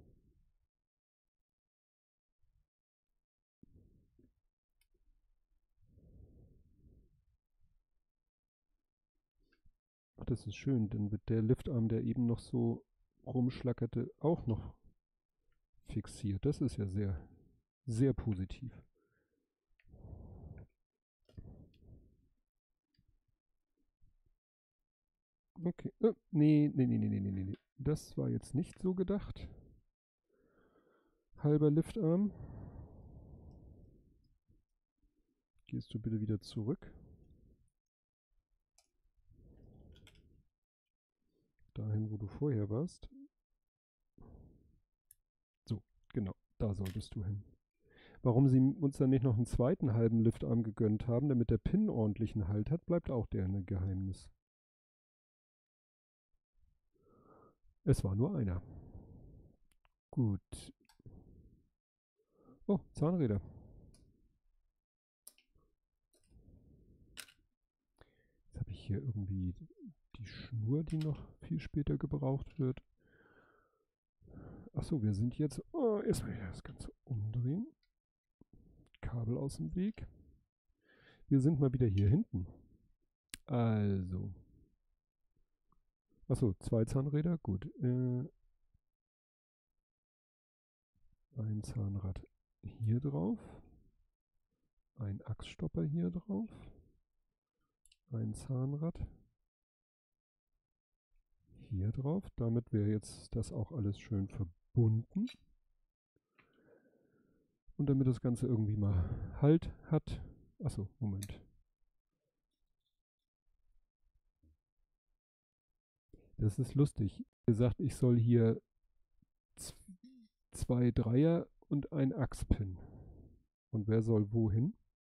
Ach, das ist schön. Dann wird der Liftarm, der eben noch so rumschlackerte, auch noch fixiert. Das ist ja sehr, sehr positiv. Okay. Nee. Das war jetzt nicht so gedacht. Halber Liftarm. Gehst du bitte wieder zurück. Dahin, wo du vorher warst. So, genau. Da solltest du hin. Warum sie uns dann nicht noch einen zweiten halben Liftarm gegönnt haben, damit der Pin ordentlichen Halt hat, bleibt auch deren Geheimnis. Es war nur einer. Gut. Oh, Zahnräder. Jetzt habe ich hier irgendwie die Schnur, die noch viel später gebraucht wird. Achso, wir sind jetzt... Oh, erstmal wieder das Ganze umdrehen. Kabel aus dem Weg. Wir sind mal wieder hier hinten. Also. Achso, 2 Zahnräder, gut. Ein Zahnrad hier drauf. Ein Achsstopper hier drauf. Ein Zahnrad hier drauf. Damit wäre jetzt das auch alles schön verbunden. Und damit das Ganze irgendwie mal Halt hat. Achso, Moment. Das ist lustig. Wie gesagt, ich soll hier 2 Dreier und ein Achspin. Und wer soll wohin?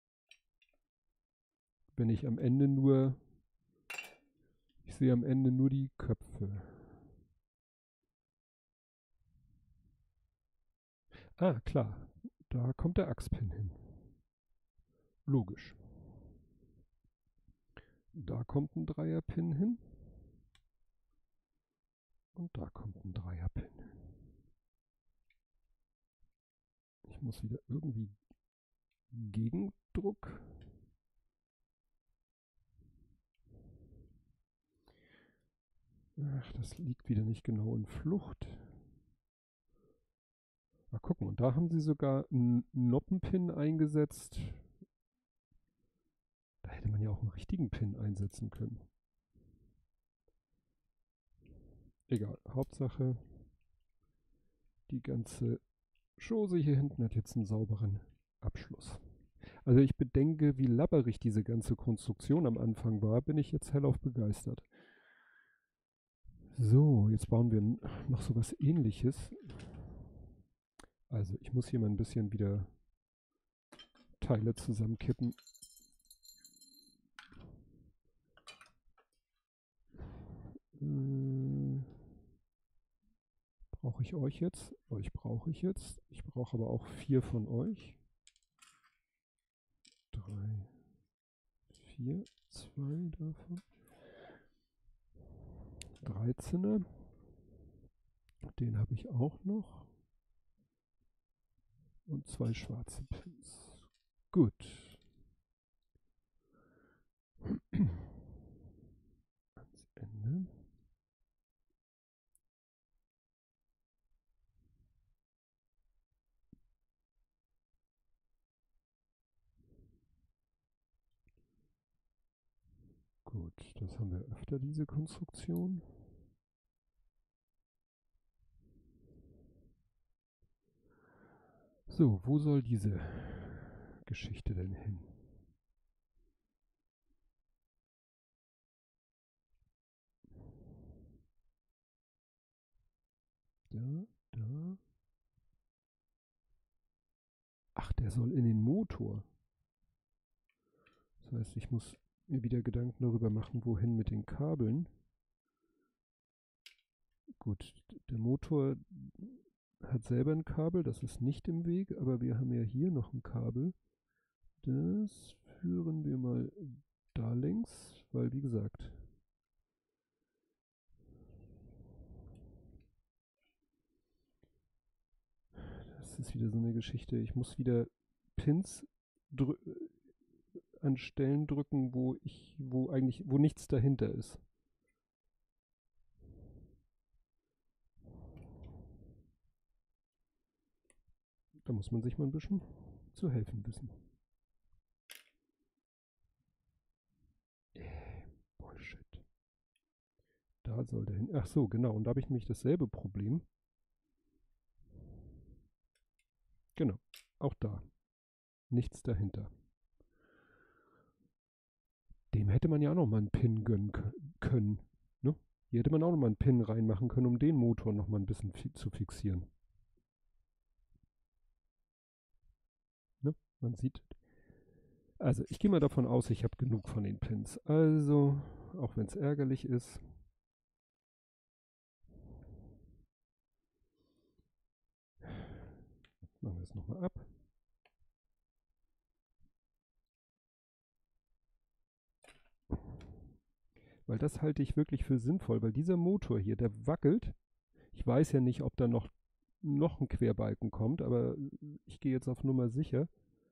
Wenn ich am Ende nur, ich sehe am Ende nur die Köpfe. Ah, klar. Da kommt der Achspin hin. Logisch. Da kommt ein Dreierpin hin. Und da kommt ein Dreierpin hin. Ich muss wieder irgendwie Gegendruck. Ach, das liegt wieder nicht genau in Flucht. Mal gucken, und da haben sie sogar einen Noppenpin eingesetzt. Da hätte man ja auch einen richtigen Pin einsetzen können. Egal, Hauptsache, die ganze Chose hier hinten hat jetzt einen sauberen Abschluss. Also ich bedenke, wie labberig diese ganze Konstruktion am Anfang war, bin ich jetzt hellauf begeistert. So, jetzt bauen wir noch so was Ähnliches. Also ich muss hier mal ein bisschen wieder Teile zusammenkippen. Brauche ich euch jetzt? Euch brauche ich jetzt. Ich brauche aber auch 4 von euch. 3, 4, 2 davon. 13er. Den habe ich auch noch. Und 2 schwarze Pins. Gut. Ans Ende. Gut, das haben wir öfter, diese Konstruktion. So, wo soll diese Geschichte denn hin? Da. Ach, der soll in den Motor. Das heißt, ich muss mir wieder Gedanken darüber machen, wohin mit den Kabeln. Gut, der Motor hat selber ein Kabel, das ist nicht im Weg, aber wir haben ja hier noch ein Kabel. Das führen wir mal da längs, weil wie gesagt, das ist wieder so eine Geschichte. Ich muss wieder Pins an Stellen drücken, wo nichts dahinter ist. Da muss man sich mal ein bisschen zu helfen wissen. Bullshit. Da soll der hin. Ach so, genau. Und da habe ich nämlich dasselbe Problem. Genau. Auch da. Nichts dahinter. Dem hätte man ja auch noch mal einen Pin gönnen können. Ne? Hier hätte man auch noch mal einen Pin reinmachen können, um den Motor noch mal ein bisschen zu fixieren. Ne? Man sieht. Also ich gehe mal davon aus, ich habe genug von den Pins. Also, auch wenn es ärgerlich ist. Machen wir es nochmal ab. Weil das halte ich wirklich für sinnvoll, weil dieser Motor hier, der wackelt. Ich weiß ja nicht, ob da noch ein Querbalken kommt, aber ich gehe jetzt auf Nummer sicher.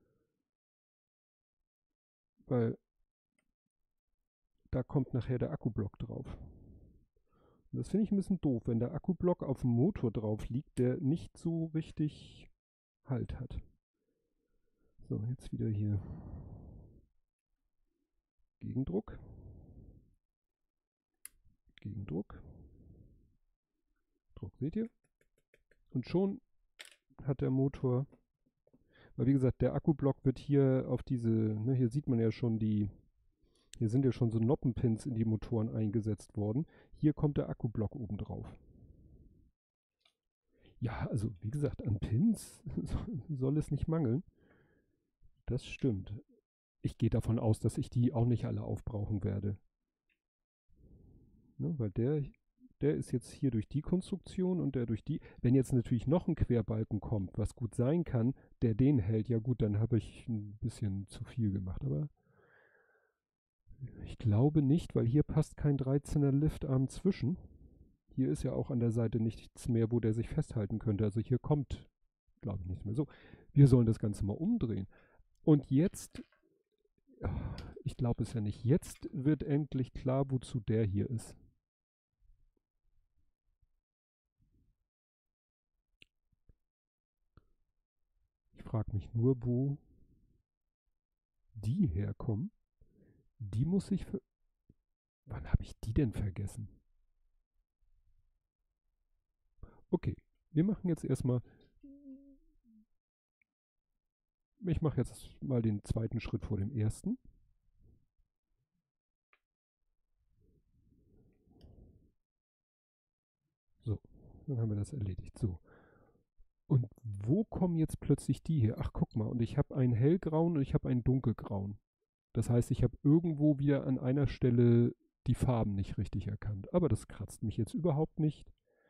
Weil da kommt nachher der Akkublock drauf. Und das finde ich ein bisschen doof, wenn der Akkublock auf dem Motor drauf liegt, der nicht so richtig Halt hat. So, jetzt wieder hier Gegendruck. Gegendruck. Druck, seht ihr? Und schon hat der Motor, Weil wie gesagt, der Akkublock wird hier auf diese, ne, hier sieht man ja schon hier sind ja schon so Noppenpins in die Motoren eingesetzt worden. Hier kommt der Akkublock oben drauf. Ja, also wie gesagt, an Pins soll es nicht mangeln. Das stimmt. Ich gehe davon aus, dass ich die auch nicht alle aufbrauchen werde. Ne, weil der ist jetzt hier durch die Konstruktion und der durch die. Wenn jetzt natürlich noch ein Querbalken kommt, was gut sein kann, der den hält, ja gut, dann habe ich ein bisschen zu viel gemacht. Aber ich glaube nicht, weil hier passt kein 13er Liftarm zwischen. Hier ist ja auch an der Seite nichts mehr, wo der sich festhalten könnte. Also hier kommt, glaube ich, nichts mehr. So, wir sollen das Ganze mal umdrehen. Und jetzt, ich glaube es ja nicht, jetzt wird endlich klar, wozu der hier ist. Ich frage mich nur, wo die herkommen. Die muss ich wann habe ich die denn vergessen? Okay, wir machen jetzt erstmal. Ich mache jetzt mal den zweiten Schritt vor dem ersten. So, dann haben wir das erledigt. So. Und wo kommen jetzt plötzlich die her? Ach, guck mal, und ich habe einen hellgrauen und ich habe einen dunkelgrauen. Das heißt, ich habe irgendwo wieder an einer Stelle die Farben nicht richtig erkannt. Aber das kratzt mich jetzt überhaupt nicht.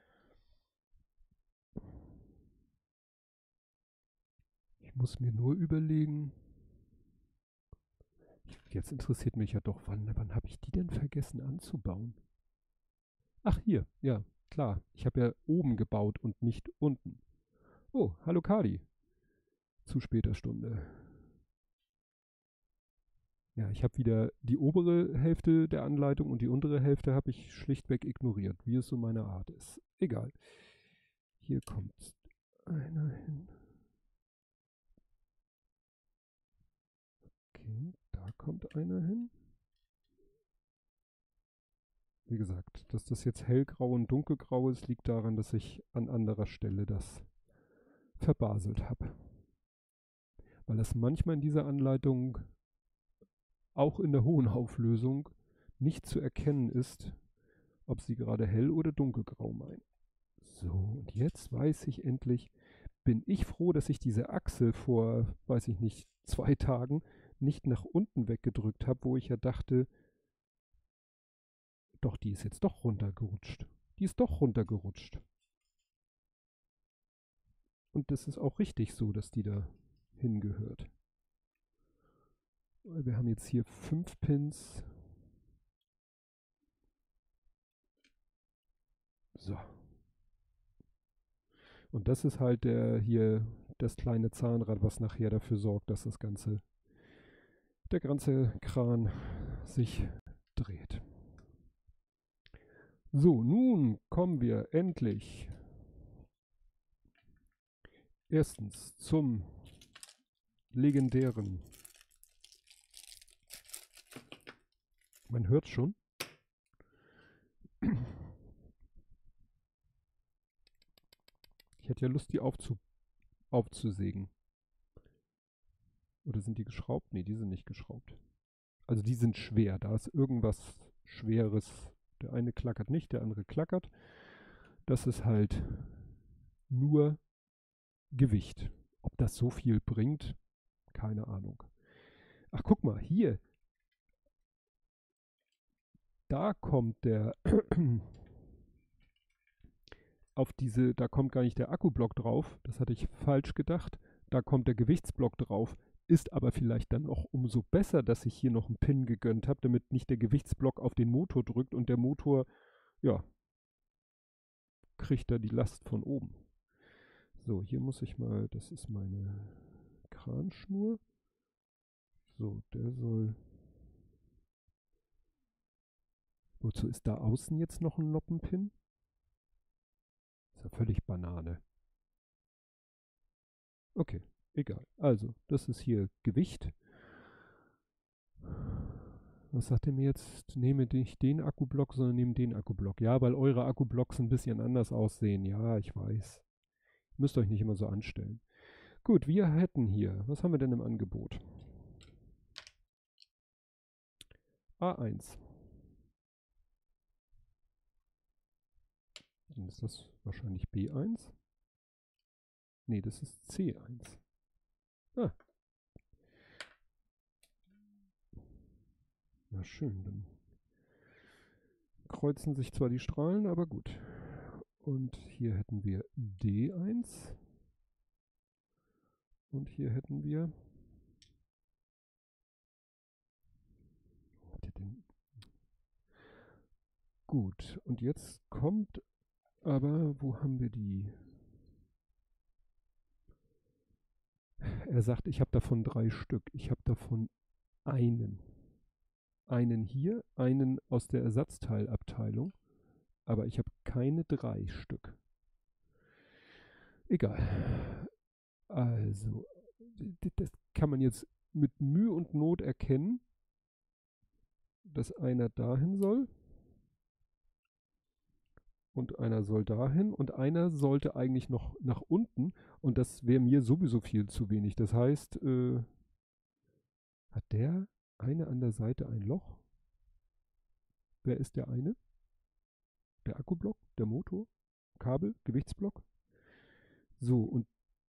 Ich muss mir nur überlegen. Jetzt interessiert mich ja doch, wann habe ich die denn vergessen anzubauen? Ach, hier, ja, klar. Ich habe ja oben gebaut und nicht unten. Oh, hallo Kali. Zu später Stunde. Ja, ich habe wieder die obere Hälfte der Anleitung und die untere Hälfte habe ich schlichtweg ignoriert, wie es so meine Art ist. Egal. Hier kommt einer hin. Okay, da kommt einer hin. Wie gesagt, dass das jetzt hellgrau und dunkelgrau ist, liegt daran, dass ich an anderer Stelle das verbaselt habe. Weil das manchmal in dieser Anleitung auch in der hohen Auflösung nicht zu erkennen ist, ob sie gerade hell oder dunkelgrau meinen. So, und jetzt weiß ich endlich, bin ich froh, dass ich diese Achse vor, weiß ich nicht, 2 Tagen nicht nach unten weggedrückt habe, wo ich ja dachte, doch, die ist jetzt doch runtergerutscht. Die ist doch runtergerutscht. Und das ist auch richtig so, dass die da hingehört. Wir haben jetzt hier 5 Pins. So. Und das ist halt das kleine Zahnrad, was nachher dafür sorgt, dass der ganze Kran sich dreht. So, nun kommen wir endlich erstens zum legendären. Man hört schon. Ich hätte ja Lust, die aufzusägen. Oder sind die geschraubt? Nee, die sind nicht geschraubt. Also die sind schwer. Da ist irgendwas Schweres. Der eine klackert nicht, der andere klackert. Das ist halt nur Gewicht. Ob das so viel bringt, keine Ahnung. Ach, guck mal, hier. Da kommt der da kommt gar nicht der Akkublock drauf. Das hatte ich falsch gedacht. Da kommt der Gewichtsblock drauf. Ist aber vielleicht dann noch umso besser, dass ich hier noch einen Pin gegönnt habe, damit nicht der Gewichtsblock auf den Motor drückt und der Motor, ja, kriegt da die Last von oben. So, hier muss ich mal, das ist meine Kranschnur. So, der soll. Wozu ist da außen jetzt noch ein Noppenpin? Ist ja völlig Banane. Okay, egal. Also, das ist hier Gewicht. Was sagt er mir jetzt? Nehme nicht den Akkublock, sondern nehme den Akkublock. Ja, weil eure Akkublocks ein bisschen anders aussehen. Ja, ich weiß. Müsst euch nicht immer so anstellen. Gut, wir hätten hier, was haben wir denn im Angebot? A1. Dann ist das wahrscheinlich B1. Nee, das ist C1. Ah, na schön, dann kreuzen sich zwar die Strahlen, aber gut. Und hier hätten wir D1. Und hier hätten wir. Gut, und jetzt kommt aber, wo haben wir die? Er sagt, ich habe davon 3 Stück. Ich habe davon einen. Einen hier, einen aus der Ersatzteilabteilung, aber ich habe keine 3 Stück. Egal. Also, das kann man jetzt mit Mühe und Not erkennen, dass einer dahin soll und einer soll dahin und einer sollte eigentlich noch nach unten und das wäre mir sowieso viel zu wenig. Das heißt, hat der eine an der Seite ein Loch? Wer ist der eine? Der Akkublock, der Motor, Kabel, Gewichtsblock. So, und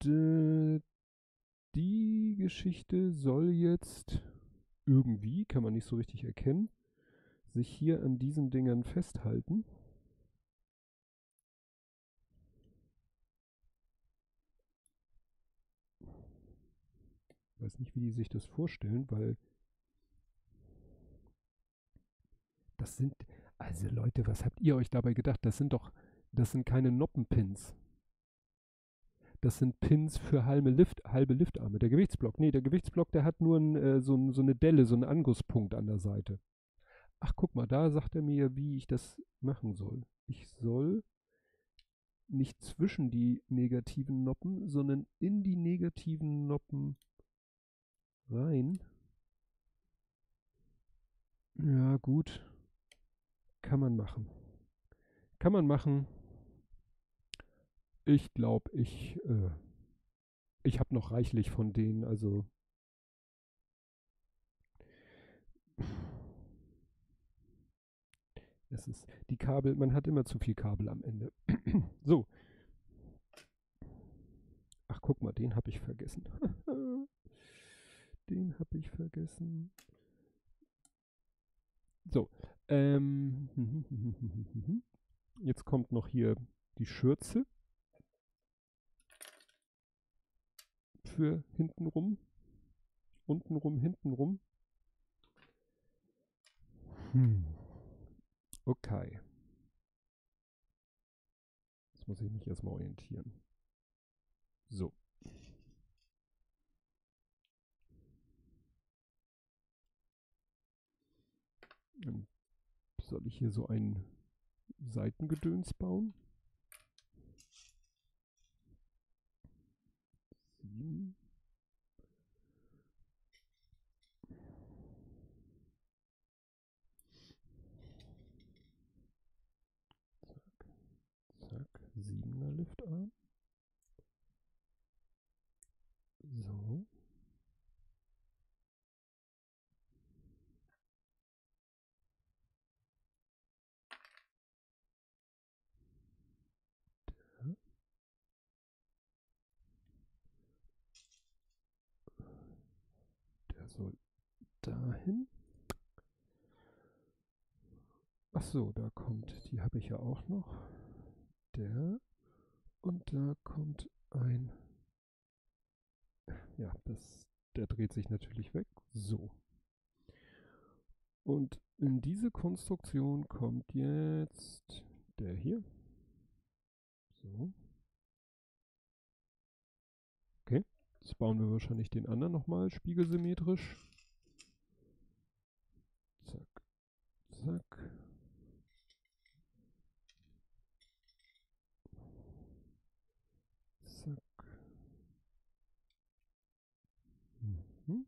die Geschichte soll jetzt irgendwie, kann man nicht so richtig erkennen, sich hier an diesen Dingern festhalten. Ich weiß nicht, wie die sich das vorstellen, weil das sind, also Leute, was habt ihr euch dabei gedacht? Das sind keine Noppenpins. Das sind Pins für halbe Liftarme. Der Gewichtsblock, nee, der Gewichtsblock, der hat nur so eine Delle, so einen Angusspunkt an der Seite. Ach, guck mal, da sagt er mir, wie ich das machen soll. Ich soll nicht zwischen die negativen Noppen, sondern in die negativen Noppen rein. Ja, gut. Kann man machen. Kann man machen. Ich glaube, ich habe noch reichlich von denen, also es ist die Kabel, man hat immer zu viel Kabel am Ende. So. Ach, guck mal, den habe ich vergessen. Den habe ich vergessen. So. Jetzt kommt noch hier die Schürze für hintenrum, untenrum, hintenrum. Okay. Jetzt muss ich mich erstmal orientieren. So. Dann soll ich hier so ein Seitengedöns bauen? 7. Zack, 7er Liftarm. So. Der soll dahin. Ach so, da kommt, die habe ich ja auch noch. Der. Und da kommt ein. Ja, der dreht sich natürlich weg. So. Und in diese Konstruktion kommt jetzt der hier. So. Okay. Jetzt bauen wir wahrscheinlich den anderen nochmal spiegelsymmetrisch. Zack. Zack. Zack. Mhm.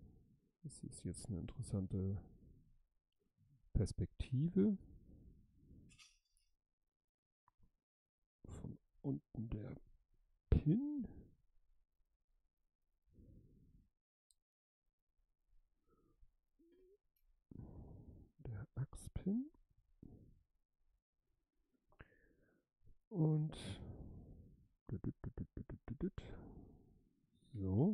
Das ist jetzt eine interessante Perspektive. unten der Pin. Der Achspin. Und so.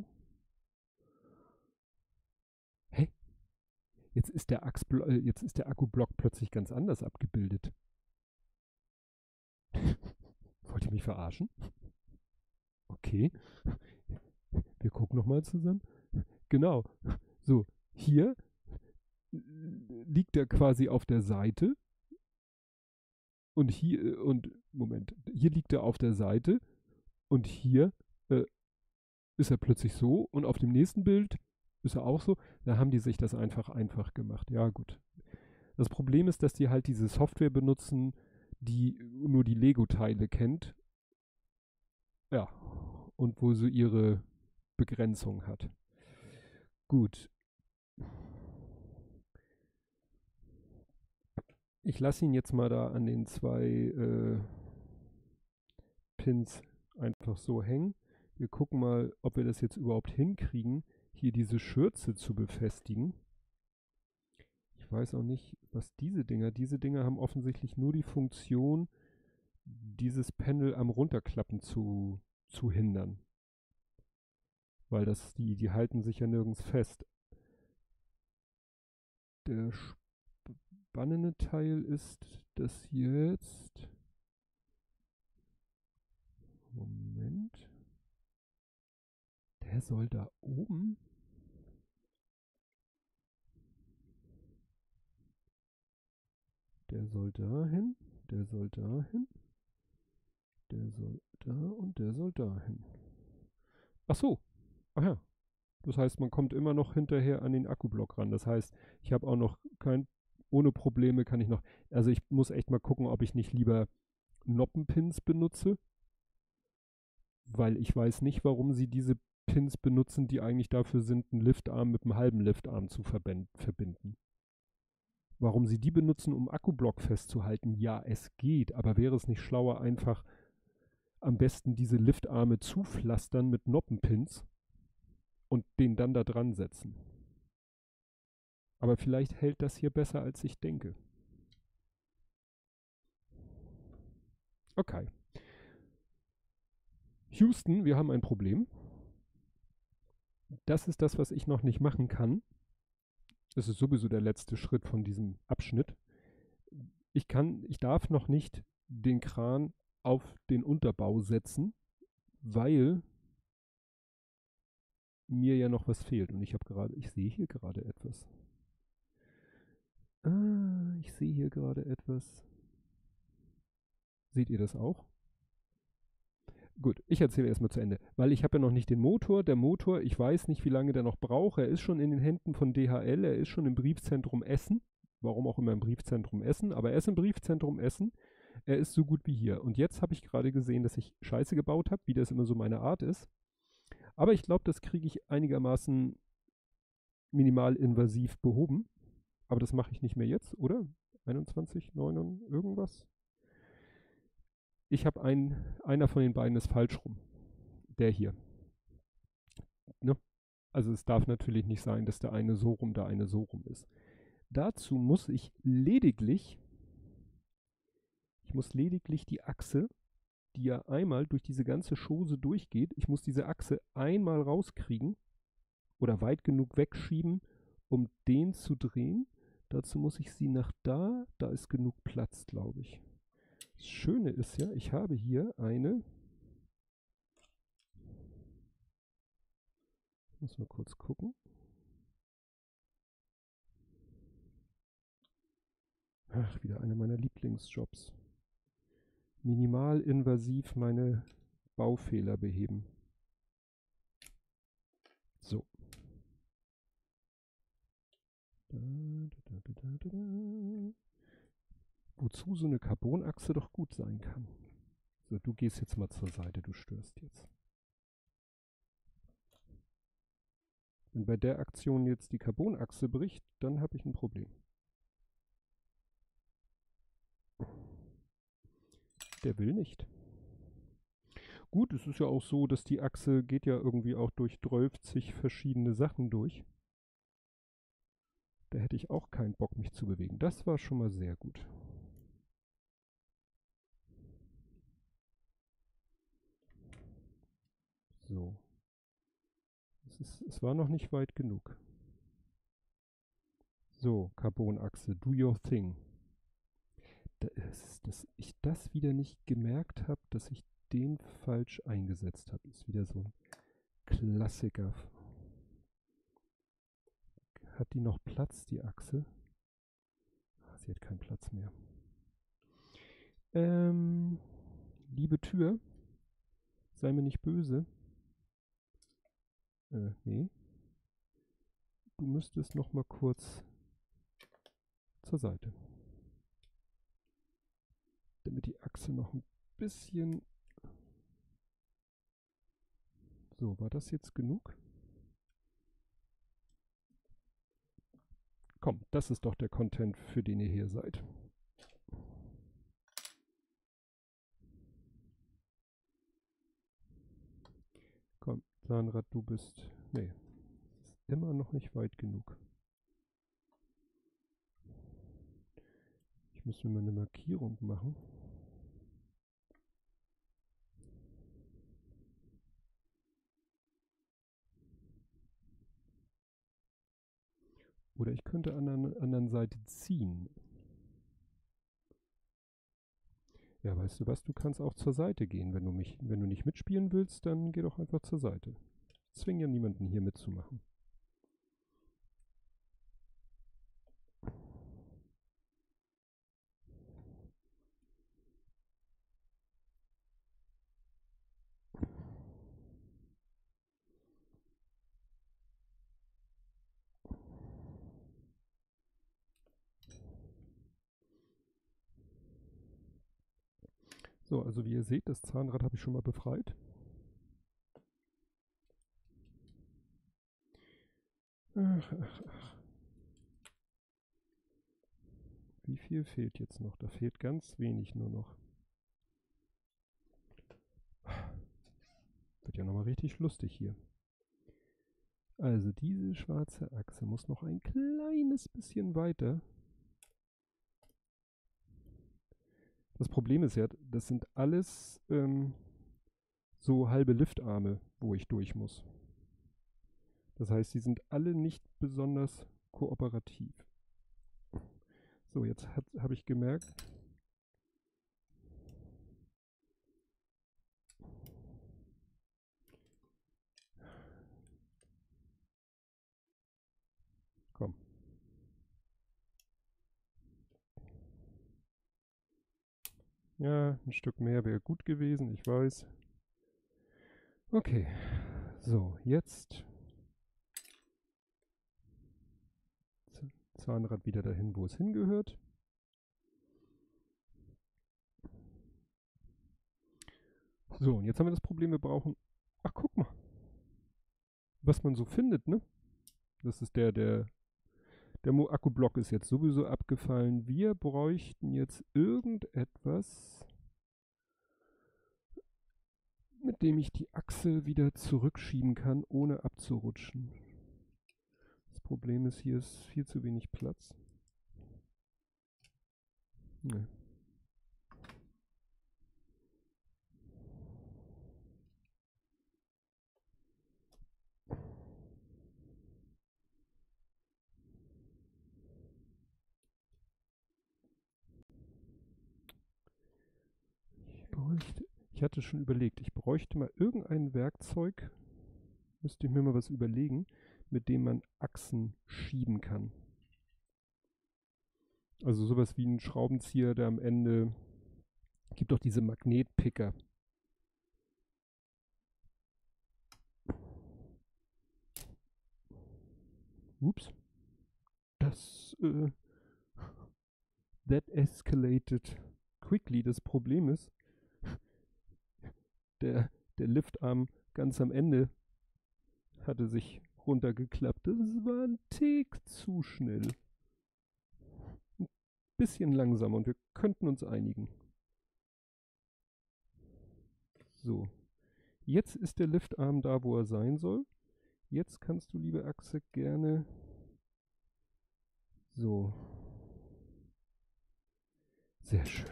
Hä? Jetzt ist der Akkublock plötzlich ganz anders abgebildet. Wollt ihr mich verarschen? Okay. Wir gucken nochmal zusammen. Genau. So, hier liegt er quasi auf der Seite. Und hier liegt er auf der Seite. Und hier ist er plötzlich so. Und auf dem nächsten Bild ist er auch so. Da haben die sich das einfach gemacht. Ja, gut. Das Problem ist, dass die halt diese Software benutzen, die nur die Lego-Teile kennt. Ja. Und wo sie ihre Begrenzung hat. Gut. Ich lasse ihn jetzt mal da an den 2 Pins einfach so hängen. Wir gucken mal, ob wir das jetzt überhaupt hinkriegen, hier diese Schürze zu befestigen. Ich weiß auch nicht, was diese Dinger haben offensichtlich nur die Funktion, dieses Panel am Runterklappen zu hindern. Weil die halten sich ja nirgends fest. Der spannende Teil ist das hier jetzt. Moment. Der soll da oben. Der soll dahin. Der soll dahin. Der soll da und der soll dahin. Ach so. Ach ja. Das heißt, man kommt immer noch hinterher an den Akkublock ran. Das heißt, ich habe auch noch ohne Probleme kann ich noch, also ich muss echt mal gucken, ob ich nicht lieber Noppenpins benutze, weil ich weiß nicht, warum sie diese Pins benutzen, die eigentlich dafür sind, einen Liftarm mit einem halben Liftarm zu verbinden. Warum sie die benutzen, um Akkublock festzuhalten, ja, es geht, aber wäre es nicht schlauer, einfach am besten diese Liftarme zupflastern mit Noppenpins und den dann da dran setzen. Aber vielleicht hält das hier besser, als ich denke. Okay. Houston, wir haben ein Problem. Das ist das, was ich noch nicht machen kann. Das ist sowieso der letzte Schritt von diesem Abschnitt. Ich darf noch nicht den Kran auf den Unterbau setzen, weil mir ja noch was fehlt. Und ich sehe hier gerade etwas. Ich sehe hier gerade etwas. Seht ihr das auch? Gut, ich erzähle erstmal zu Ende, weil ich habe ja noch nicht den Motor. Der Motor, ich weiß nicht, wie lange der noch braucht. Er ist schon in den Händen von DHL, er ist schon im Briefzentrum Essen. Warum auch immer im Briefzentrum Essen, aber er ist im Briefzentrum Essen. Er ist so gut wie hier. Und jetzt habe ich gerade gesehen, dass ich Scheiße gebaut habe, wie das immer so meine Art ist. Aber ich glaube, das kriege ich einigermaßen minimalinvasiv behoben. Aber das mache ich nicht mehr jetzt, oder? 21, 9 und irgendwas? Ich habe einer von den beiden ist falsch rum. Der hier. Ne? Also es darf natürlich nicht sein, dass der eine so rum, der eine so rum ist. Dazu muss ich lediglich die Achse, die ja einmal durch diese ganze Chose durchgeht, ich muss diese Achse einmal rauskriegen oder weit genug wegschieben, um den zu drehen. Dazu muss ich sie nach da ist genug Platz, glaube ich. Das Schöne ist ja, ich habe hier ich muss mal kurz gucken. Ach, wieder einer meiner Lieblingsjobs. Minimalinvasiv meine Baufehler beheben. So. Wozu so eine Carbonachse doch gut sein kann. So, du gehst jetzt mal zur Seite, du störst jetzt. Wenn bei der Aktion jetzt die Carbonachse bricht, dann habe ich ein Problem. Der will nicht. Gut, es ist ja auch so, dass die Achse geht ja irgendwie auch durch 12 verschiedene Sachen durch. Da hätte ich auch keinen Bock, mich zu bewegen. Das war schon mal sehr gut. So. Es war noch nicht weit genug. So, Carbonachse, do your thing. Dass ich das wieder nicht gemerkt habe, dass ich den falsch eingesetzt habe. Ist wieder so ein Klassiker. Hat die noch Platz, die Achse? Ach, sie hat keinen Platz mehr. Liebe Tür, sei mir nicht böse. Nee. Du müsstest noch mal kurz zur Seite. Damit die Achse noch ein bisschen... So, war das jetzt genug? Komm, das ist doch der Content, für den ihr hier seid. Komm, Zahnrad, du bist... Nee, ist immer noch nicht weit genug. Ich muss mir mal eine Markierung machen. Oder ich könnte an einer anderen Seite ziehen. Ja, weißt du was, du kannst auch zur Seite gehen. Wenn du nicht mitspielen willst, dann geh doch einfach zur Seite. Ich zwinge ja niemanden hier mitzumachen. So, also wie ihr seht, das Zahnrad habe ich schon mal befreit. Ach. Wie viel fehlt jetzt noch? Da fehlt ganz wenig nur noch. Wird ja nochmal richtig lustig hier. Also diese schwarze Achse muss noch ein kleines bisschen weiter. Das Problem ist ja, das sind alles so halbe Liftarme, wo ich durch muss. Das heißt, die sind alle nicht besonders kooperativ. So, jetzt habe ich gemerkt, komm. Ja, ein Stück mehr wäre gut gewesen, ich weiß. Okay, so, jetzt Zahnrad wieder dahin, wo es hingehört. So, und jetzt haben wir das Problem, wir brauchen... Ach, guck mal. Was man so findet, ne? Das ist der Akku-Block ist jetzt sowieso abgefallen. Wir bräuchten jetzt irgendetwas, mit dem ich die Achse wieder zurückschieben kann, ohne abzurutschen. Das Problem ist, hier ist viel zu wenig Platz. Nee. Ich hatte schon überlegt, ich bräuchte mal irgendein Werkzeug, müsste ich mir mal was überlegen, mit dem man Achsen schieben kann. Also sowas wie ein Schraubenzieher, der am Ende, gibt doch diese Magnetpicker. Ups. That escalated quickly. Das Problem ist, der Liftarm ganz am Ende hatte sich runtergeklappt. Das war ein Tick zu schnell. Ein bisschen langsamer und wir könnten uns einigen. So, Jetzt ist der Liftarm da, wo er sein soll. Jetzt kannst du, liebe Achse, gerne so. Sehr schön.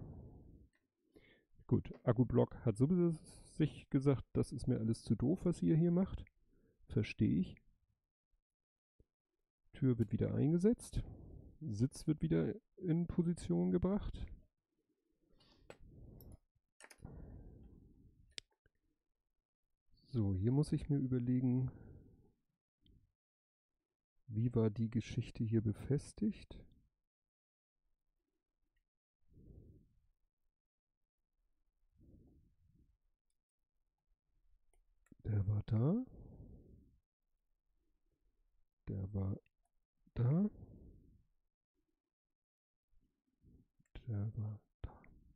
Gut, Akkublock hat sowieso sich gesagt, das ist mir alles zu doof, was ihr hier macht. Verstehe ich. Tür wird wieder eingesetzt. Sitz wird wieder in Position gebracht. So, hier muss ich mir überlegen, wie war die Geschichte hier befestigt? Der war da. Der war da. Der war da.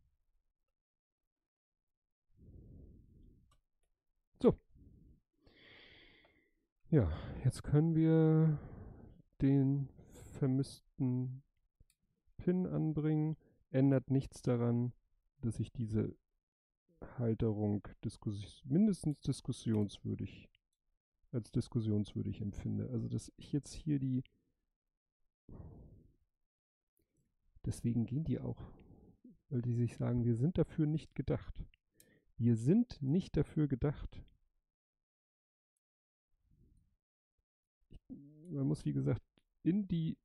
So. Ja, jetzt können wir den vermissten Pin anbringen. Ändert nichts daran, dass ich diese Halterung mindestens als diskussionswürdig empfinde. Also, dass ich jetzt hier deswegen gehen die auch, weil die sich sagen, wir sind dafür nicht gedacht. Wir sind nicht dafür gedacht. Man muss, wie gesagt, in die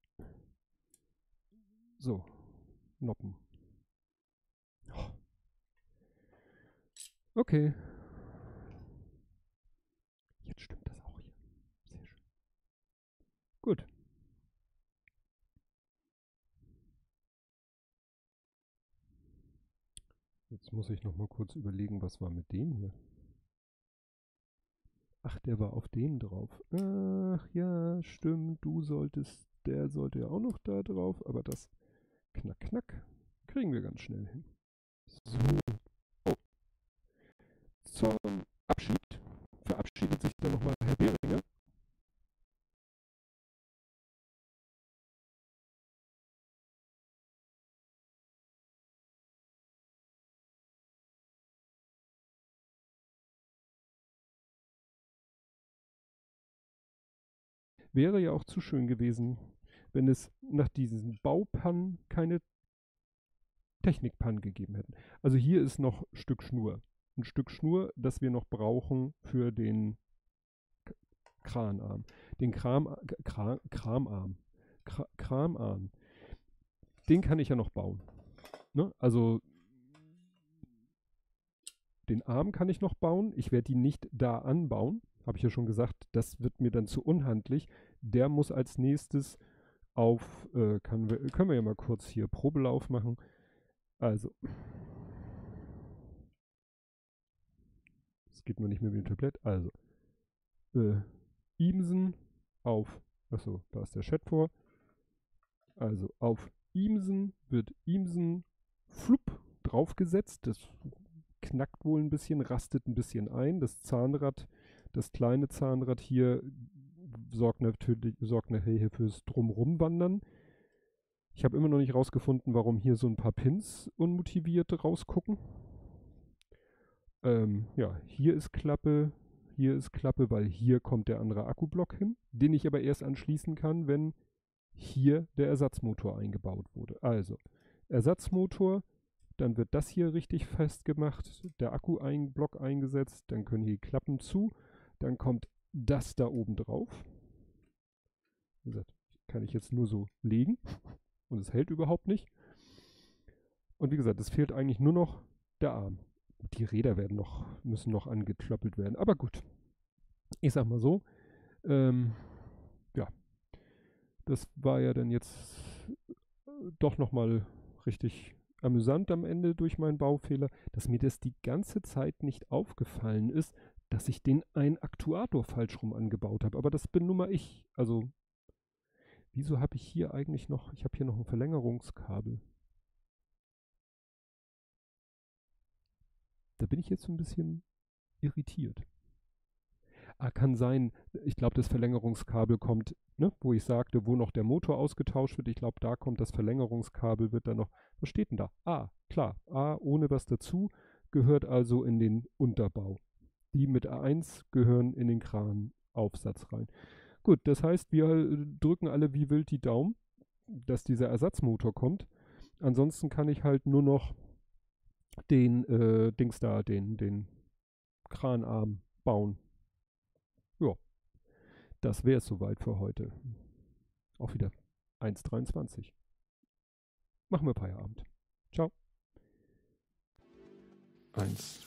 Noppen. Oh. Okay. Jetzt stimmt das auch hier. Sehr schön. Gut. Jetzt muss ich noch mal kurz überlegen, was war mit dem hier? Ach, der war auf dem drauf. Ach ja, stimmt, der sollte ja auch noch da drauf, aber das knack, knack, kriegen wir ganz schnell hin. So. Oh. Zum Abschied verabschiedet sich dann nochmal Herr Behringer. Wäre ja auch zu schön gewesen, wenn es nach diesen Baupannen keine Technikpannen gegeben hätten. Also hier ist noch ein Stück Schnur. Ein Stück Schnur, das wir noch brauchen für den Kranarm. Den Kramarm. Den kann ich ja noch bauen. Ne? Also den Arm kann ich noch bauen. Ich werde ihn nicht da anbauen. Habe ich ja schon gesagt, das wird mir dann zu unhandlich. Der muss als nächstes können wir ja mal kurz hier Probelauf machen. Also, es geht nur nicht mehr mit dem Tablett. Also, Imsen auf, achso, da ist der Chat vor. Also, auf Imsen wird Imsen flupp draufgesetzt. Das knackt wohl ein bisschen, rastet ein bisschen ein. Das kleine Zahnrad hier sorgt nachher hier fürs Drumrumwandern. Ich habe immer noch nicht rausgefunden, warum hier so ein paar Pins unmotiviert rausgucken. Ja, hier ist Klappe, weil hier kommt der andere Akkublock hin, den ich aber erst anschließen kann, wenn hier der Ersatzmotor eingebaut wurde. Also, Ersatzmotor, dann wird das hier richtig festgemacht, der Akkublock eingesetzt, dann können hier die Klappen zu, dann kommt das da oben drauf. Wie gesagt, kann ich jetzt nur so legen und es hält überhaupt nicht. Und wie gesagt, es fehlt eigentlich nur noch der Arm. Die Räder müssen noch angeklöppelt werden. Aber gut, ich sag mal so, ja, das war ja dann jetzt doch nochmal richtig amüsant am Ende durch meinen Baufehler, dass mir das die ganze Zeit nicht aufgefallen ist, dass ich den einen Aktuator falsch rum angebaut habe. Aber das bin nun mal ich. Also, wieso habe ich hier eigentlich noch, ich habe hier noch ein Verlängerungskabel. Da bin ich jetzt so ein bisschen irritiert. Kann sein, ich glaube, das Verlängerungskabel kommt, ne, wo ich sagte, wo noch der Motor ausgetauscht wird. Ich glaube, da kommt das Verlängerungskabel, wird dann noch, was steht denn da? Klar, A ohne was dazu, gehört also in den Unterbau. Die mit A1 gehören in den Kranaufsatz rein. Gut, das heißt, wir drücken alle wie wild die Daumen, dass dieser Ersatzmotor kommt. Ansonsten kann ich halt nur noch den den Kranarm bauen. Ja, das wäre es soweit für heute. Auch wieder 1,23. Machen wir Feierabend. Ciao. 1,